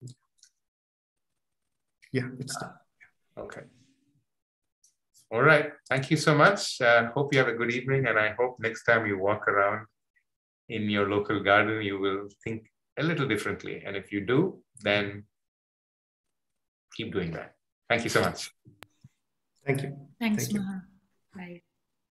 Yeah, it's done. Okay. All right. Thank you so much. Uh, hope you have a good evening, and I hope next time you walk around in your local garden, you will think a little differently. And if you do, then keep doing that. Thank you so much. Thank you. Thanks, Thank you. Maha.